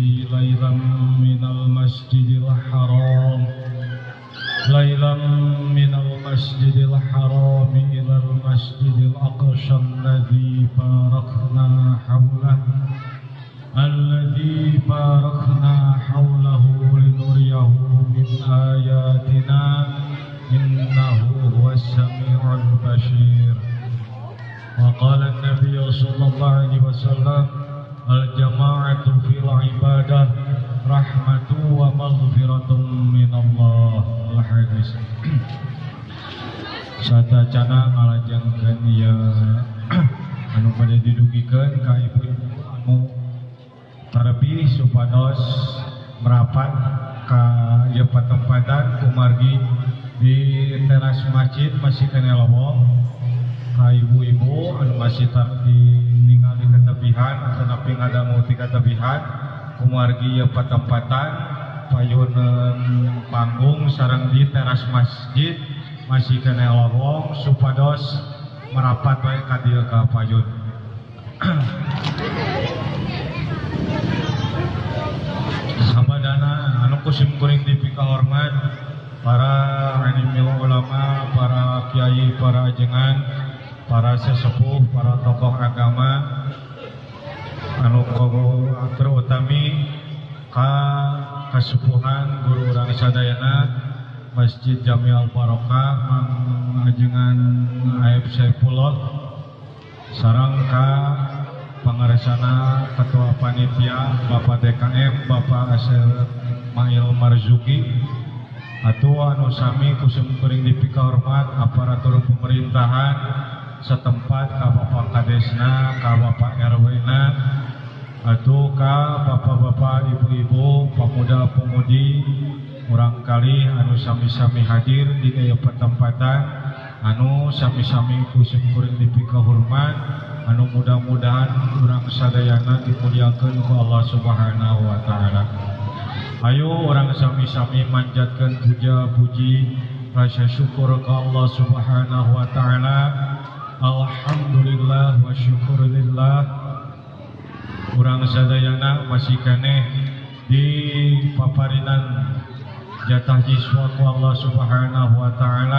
ليلا من المسجد الحرام ليلا من المسجد الحرام إلى المسجد الأقصى الذي باركنا حوله الذي باركنا حوله لنريه من آياتنا إنه هو السميع البصير. وقال النبي صلى الله عليه وسلم الجماعة في العبادة رحمة ومغفرة من الله. Al-Hadis. Sadacana ngalajengkeun ieu anu bade didugikeun ka ibu-ibu anu terlebih supados merapat ka ieu patempatan kumargi di teras masjid masih kene lowong ka ibu-ibu anu masih ningali ketepihan atanapi ngadangu ti ketepihan kumargi ieu patempatan payuneun panggung sareng di teras masjid masih kene lowong supados merapat wae ka dieu ka payun. Sabadana anu kusim kuring tipi kahormat para alimil ulama, para kiai, para ajengan, para sesepuh, para tokoh agama anu terutami ka kasupuhan guru urang sadayana Masjid Jami'al Barokah ajengan A F Saifullah sareng ka pangaresana ketua panitia Bapak D K M Bapak Asel Mail Marzuki atuh anu sami kusum kuring dipika hormat aparatur pemerintahan setempat ka Bapak Kadesna ka Bapak R W na atuh ka bapak-bapak ibu-ibu pemuda-pemudi urang kali anu sami-sami hadir di ieu pertempatan anu sami-sami kusum kuring dipika hormat anu mudah-mudahan urang sadayana dimuliakeun ku Allah Subhanahu wa taala. Ayo orang sami-sami manjatkeun puja puji rasa syukur ke Allah Subhanahu wa taala. Alhamdulillah wa syukurillah. Urang sadayana masih keneh di paparinan jatah jiswa ku Allah Subhanahu wa taala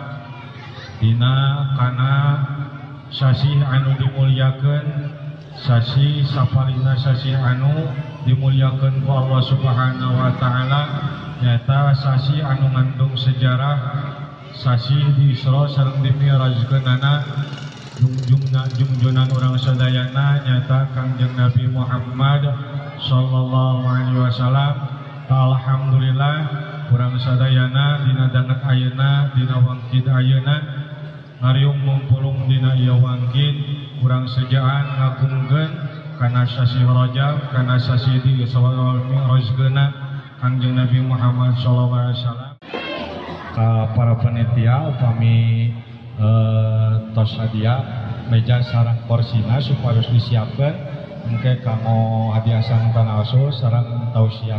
dina kana sasi anu dimuliakeun sasi sapalina sasi anu dimuliakeun ku Allah Subhanahu wa taala nyata sasi anu ngandung sejarah sasi di Isra sareng di Mi'rajkeunana jungjungna jungjunan urang sadayana nyata Kangjeng Nabi Muhammad sallallahu alaihi wasallam. Alhamdulillah urang sadayana dina danget ayeuna dina wangkid ayeuna ngariung mumpulung dina ieu wangkid urang sejaan ngagungkeun kana sasi Rajab kana sasi di Isra wal Mi'rajkeuna Kangjeng Nabi Muhammad sallallahu alaihi wasallam. Ka para panitia upami eh, tos hadiah meja sareng korsina supaya disiapkeun engke kanggo hadiah santan aso sareng tausiah.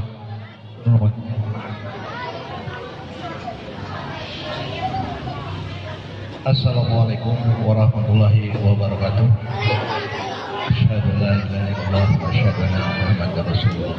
Assalamualaikum warahmatullahi wabarakatuh. Asyhadu an la ilaha illallah wa asyhadu anna Muhammadar Rasulullah.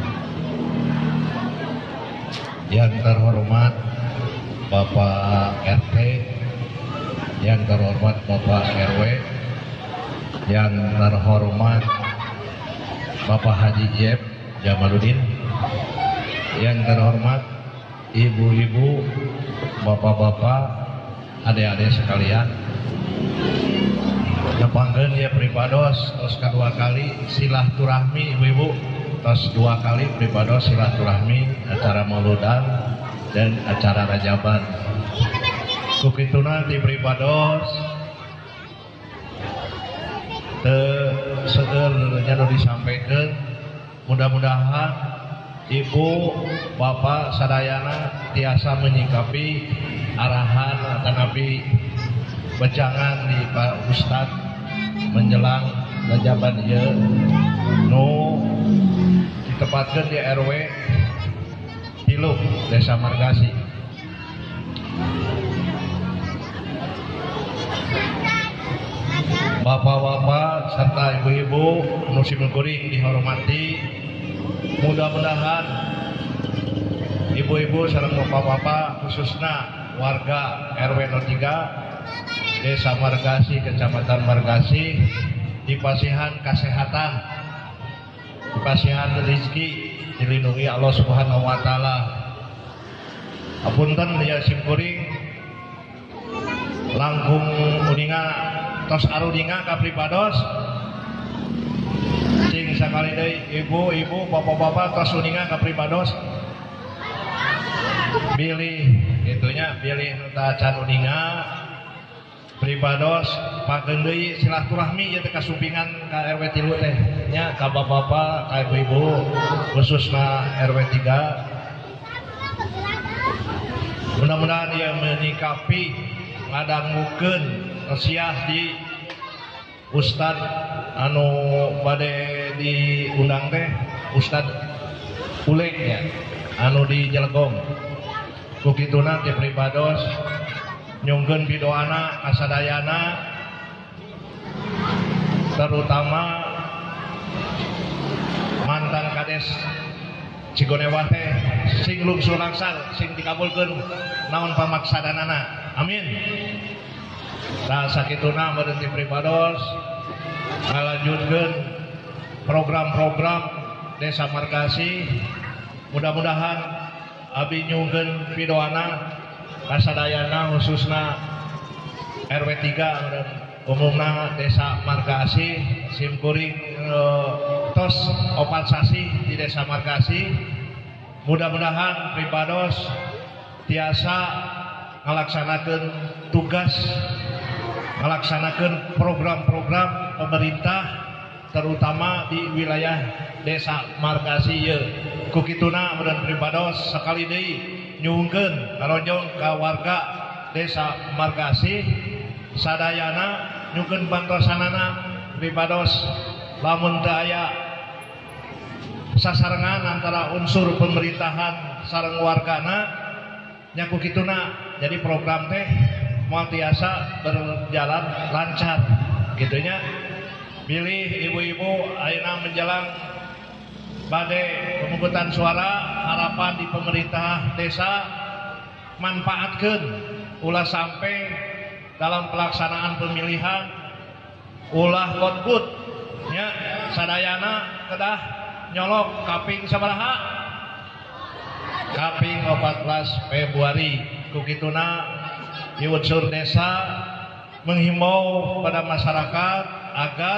Yang terhormat Bapak R T, yang terhormat Bapak R W, yang terhormat Bapak Haji Jeb Jamaluddin, yang terhormat ibu-ibu, bapak-bapak, adik-adik sekalian, nyepangkeun ya pribados tos kedua kali silaturahmi ibu-ibu, tos dua kali pribados silaturahmi acara mauludan dan acara rajaban. Kukituna ti pribados teu seueur nya disampaikan, mudah-mudahan ibu bapak sadayana tiasa menyikapi arahan tanapi bejangan di Pak Ustad menjelang rajaban ieu nu ditempatkeun di R W tilu Desa Margasi. Bapak-bapak serta ibu-ibu nu simkuring dihormati mudah-mudahan ibu-ibu sareng bapak-bapak khususnya warga R W nol tiga Desa Margasi, Kecamatan Margasi, dipasihan kesehatan, dipasihan rezeki, dilindungi Allah Subhanahu wa taala. Apunten ya simkuring langkung uninga tos arudinga ka pribados. Cing sakali deui ibu-ibu, bapak-bapak tos uninga ka pribados. Bilih itunya bilih ta can uninga pribados pakeun deui silaturahmi ieu teh kasumpingan ka R W tilu teh nya ka bapak-bapak ka ibu-ibu khususna R W tiga. Mudah-mudahan ia menyikapi ngadangukeun resiah di Ustad anu bade diundang teh Ustad Uleng ya anu di Jelgong. Kukituna ti pribados nyungkeun bidoana kasadayana terutama mantan kades Cigonewah teh sing lungsul langsal sing dikabulkeun naon pamaksadanana amin. Tah sakituna meureun ti pribados ngalanjutkeun program-program Desa Margasi. Mudah-mudahan abi nyungkeun pidoana kasadayana khususna R W tiga dan umumna Desa Margasi simkuring e, tos opat sasi di Desa Margasi. Mudah-mudahan pribados tiasa ngalaksanakeun tugas, ngalaksanakeun program-program pemerintah terutama di wilayah Desa Margasi ye. Kukituna dan pribados sekali deui nyungkeun karonjong ka warga Desa Margasi sadayana nyungkeun bantosanana pribados lamun teu aya sasarengan antara unsur pemerintahan sareng wargana nya kukituna jadi program teh moal tiasa berjalan lancar gitunya. Bilih ibu-ibu ayeuna menjelang bade pemungutan suara, harapan di pemerintah desa manfaatkeun ulah sampai dalam pelaksanaan pemilihan ulah golput nya sadayana kedah nyolok kaping sabaraha kaping empat belas Februari. Kukituna di unsur desa menghimbau pada masyarakat agar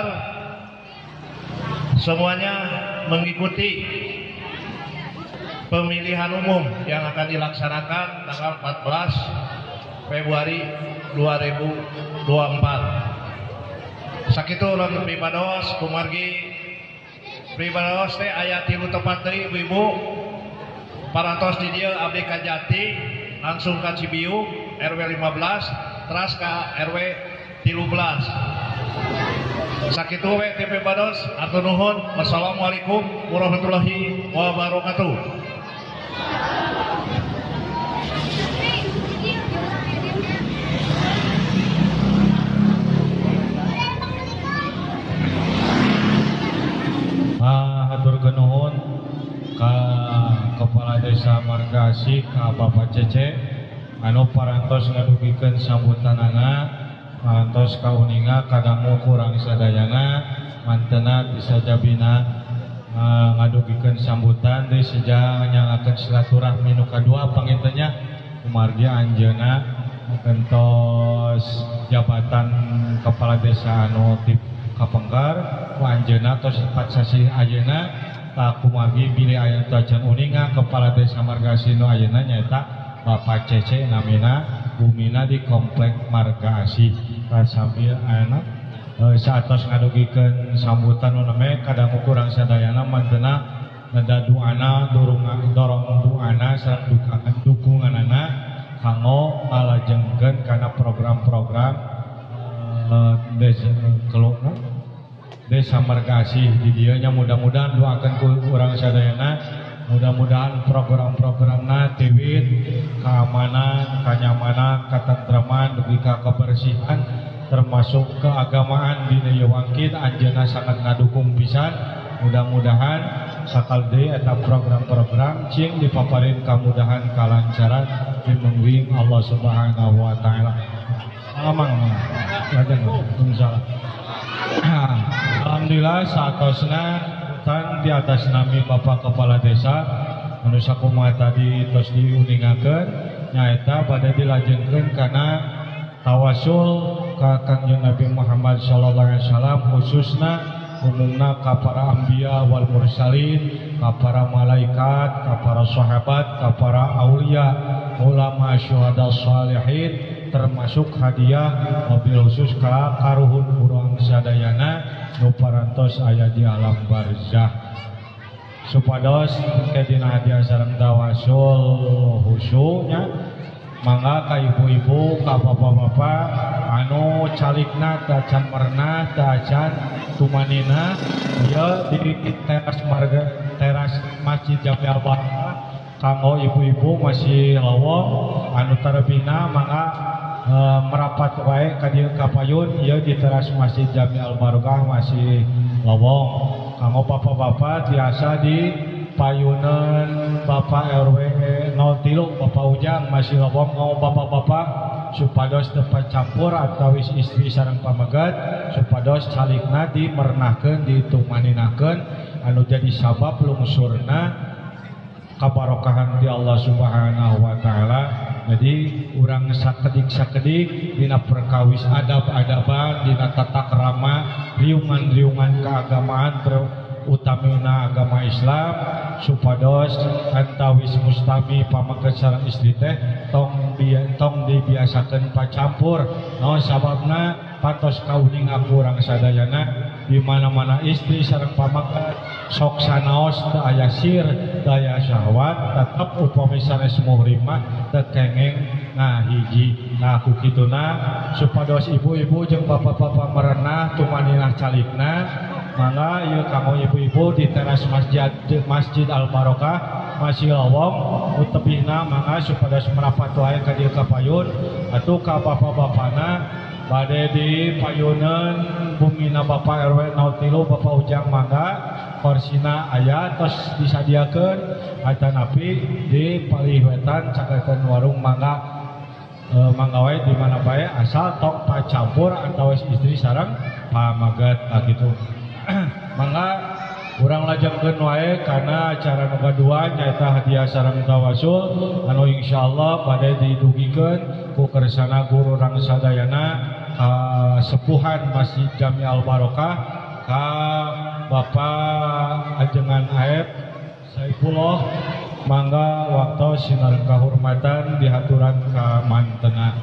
semuanya mengikuti pemilihan umum yang akan dilaksanakan tanggal empat belas Februari dua ribu dua puluh empat. Sakitu ulun pribados kumargi pribados teh aya tilu tempat deui ibu-ibu parantos di dieu abdi ka Jati langsung ka Cibiu R W lima belas teras ka R W tilu belas. Sakitu we T P Bados atur nuhun. Wassalamualaikum warahmatullahi wabarakatuh. Ah, hatur nuhun ka Kepala Desa Margasi ka Bapak Cece anu parantos ngadugikeun sambutanana parantos kauninga kadangu kurang sadayana mantena bisa jabina uh, ngadugikeun sambutan deui seja nyangakeun silaturahmi nu kadua pangintennya kumargi anjeunna kentos jabatan kepala desa anu ti kapenggar ku anjeunna tos empat sasi ayeuna tak kumargi bilih aya tajan uninga kepala desa Margasi nu ayeuna nyaeta Bapak Cece namina bumina di komplek Margasi. Sambil ayeuna e, saatos ngadugikeun sambutan nu neme kadang kurang sadayana mantena nada duana dorong dorong duana sareng dukunganana kanggo ngalajengkeun kana program-program e, desa kelukna Desa Margasi di dieu nya mudah-mudahan doakeun ku urang sadayana mudah-mudahan program-programna tiwit keamanan, kenyamanan, ketentraman, dugi ka kebersihan termasuk keagamaan di ieu wangkit anjeunna sangat ngadukung pisan. Mudah-mudahan sakaldi eta program-program cing dipaparin kemudahan kalancaran dimengwing Allah Subhanahu wa taala. Amang amang. Lajeng insyaallah. Alhamdulillah saatosna tan di atas nami Bapak Kepala Desa anu sakumaha tadi tos diuningakeun nyaeta bade dilajengkeun kana tawasul ka Kangjeng Nabi Muhammad sallallahu alaihi wasallam khususna umumna ka para anbiya wal mursalin, ka para malaikat, ka para sahabat, ka para aulia, ulama, syuhada, salihin, termasuk hadiah mobil khusus ka karuhun urang sadayana nu parantos aya di alam barzah. Supados kedina hadiah sareng tawasul khusyuknya mangga ka ibu-ibu, ka bapak-bapak anu calikna tacan merenah tacan tumanina ya di teras marga teras Masjid Jami Al-Barakah kanggo ibu-ibu masih lawong anu terbina mangga e, merapat wae ka dieu ka payun ieu di teras Masjid Jami Al-Barakah masih lawong kanggo bapak-bapak biasa di payunan Bapak R W nol tilu Bapak Ujang masih lobong ngomong bapak-bapak supados tepat campur atau istri sareng pamagat supados calikna dimerenahkeun ditumaninakeun anu jadi sabab lungsurna kabarokahan di Allah Subhanahu wa taala. Jadi urang sakedik-sakedik dina perkawis adab-adaban dina tata krama riungan-riungan keagamaan utamina agama Islam supados antawis mustami pamaget sareng istri teh tong bi tong dibiasakeun pacampur naon sababna patos kauning aku urang sadayana di mana-mana istri sareng pamaget sok sanaos teu aya sir teu aya syahwat tetep upami sanes muhrimah teu kengeng ngahiji. Nah ku kituna supados ibu-ibu jeung bapak-bapak merenah tumaninah calikna mangga ieu kanggo ibu-ibu di teras masjid Masjid Al-Barakah masih lawong utepihna mangga supados merapat wae ka dieu ka payun atuh ka bapak-bapana bade di payunan bumina Bapak R W nol tilu Bapak Ujang mangga korsina aya tos disadiakeun atanapi di paliwetan cakekeun warung mangga e, mangga wae di mana bae asal tok pacampur antawis istri sareng pamaget kitu. Mangga urang lajengkeun wae kana acara nu kadua nyaeta hadiah sareng tawasul anu insyaallah bade didugikeun ku kersana guru urang sadayana ka sepuhan Masjid Jami Al-Barakah ka Bapak Ajengan Aep Saifullah mangga waktu sinar kahormatan dihaturan ka mantena.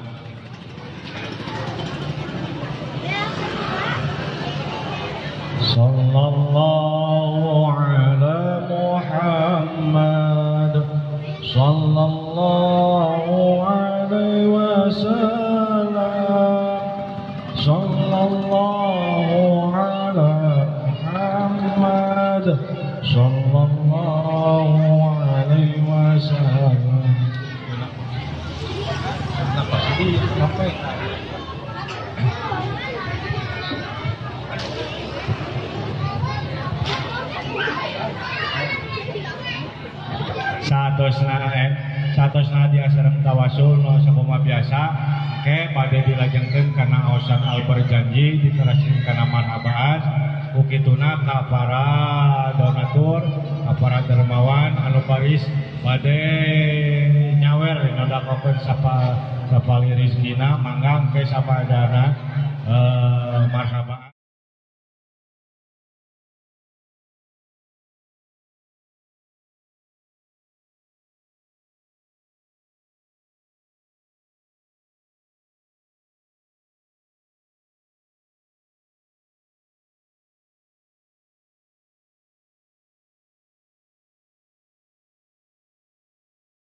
Sallallahu ala Muhammad sallallahu alaihi wasallam sallallahu ala Muhammad sallallahu alaihi wasallam. Kenapa sih sampai satosna eh satosna dia sareng tawasul no sakumaha biasa ke bade dilajengkeun kana aosan al berjanji diteraskeun kana marhabaat ukituna ka para donatur ka para dermawan anu baris bade nyawer nadakokeun sapa sapali rezekina mangga engke sapadana eh marhabaat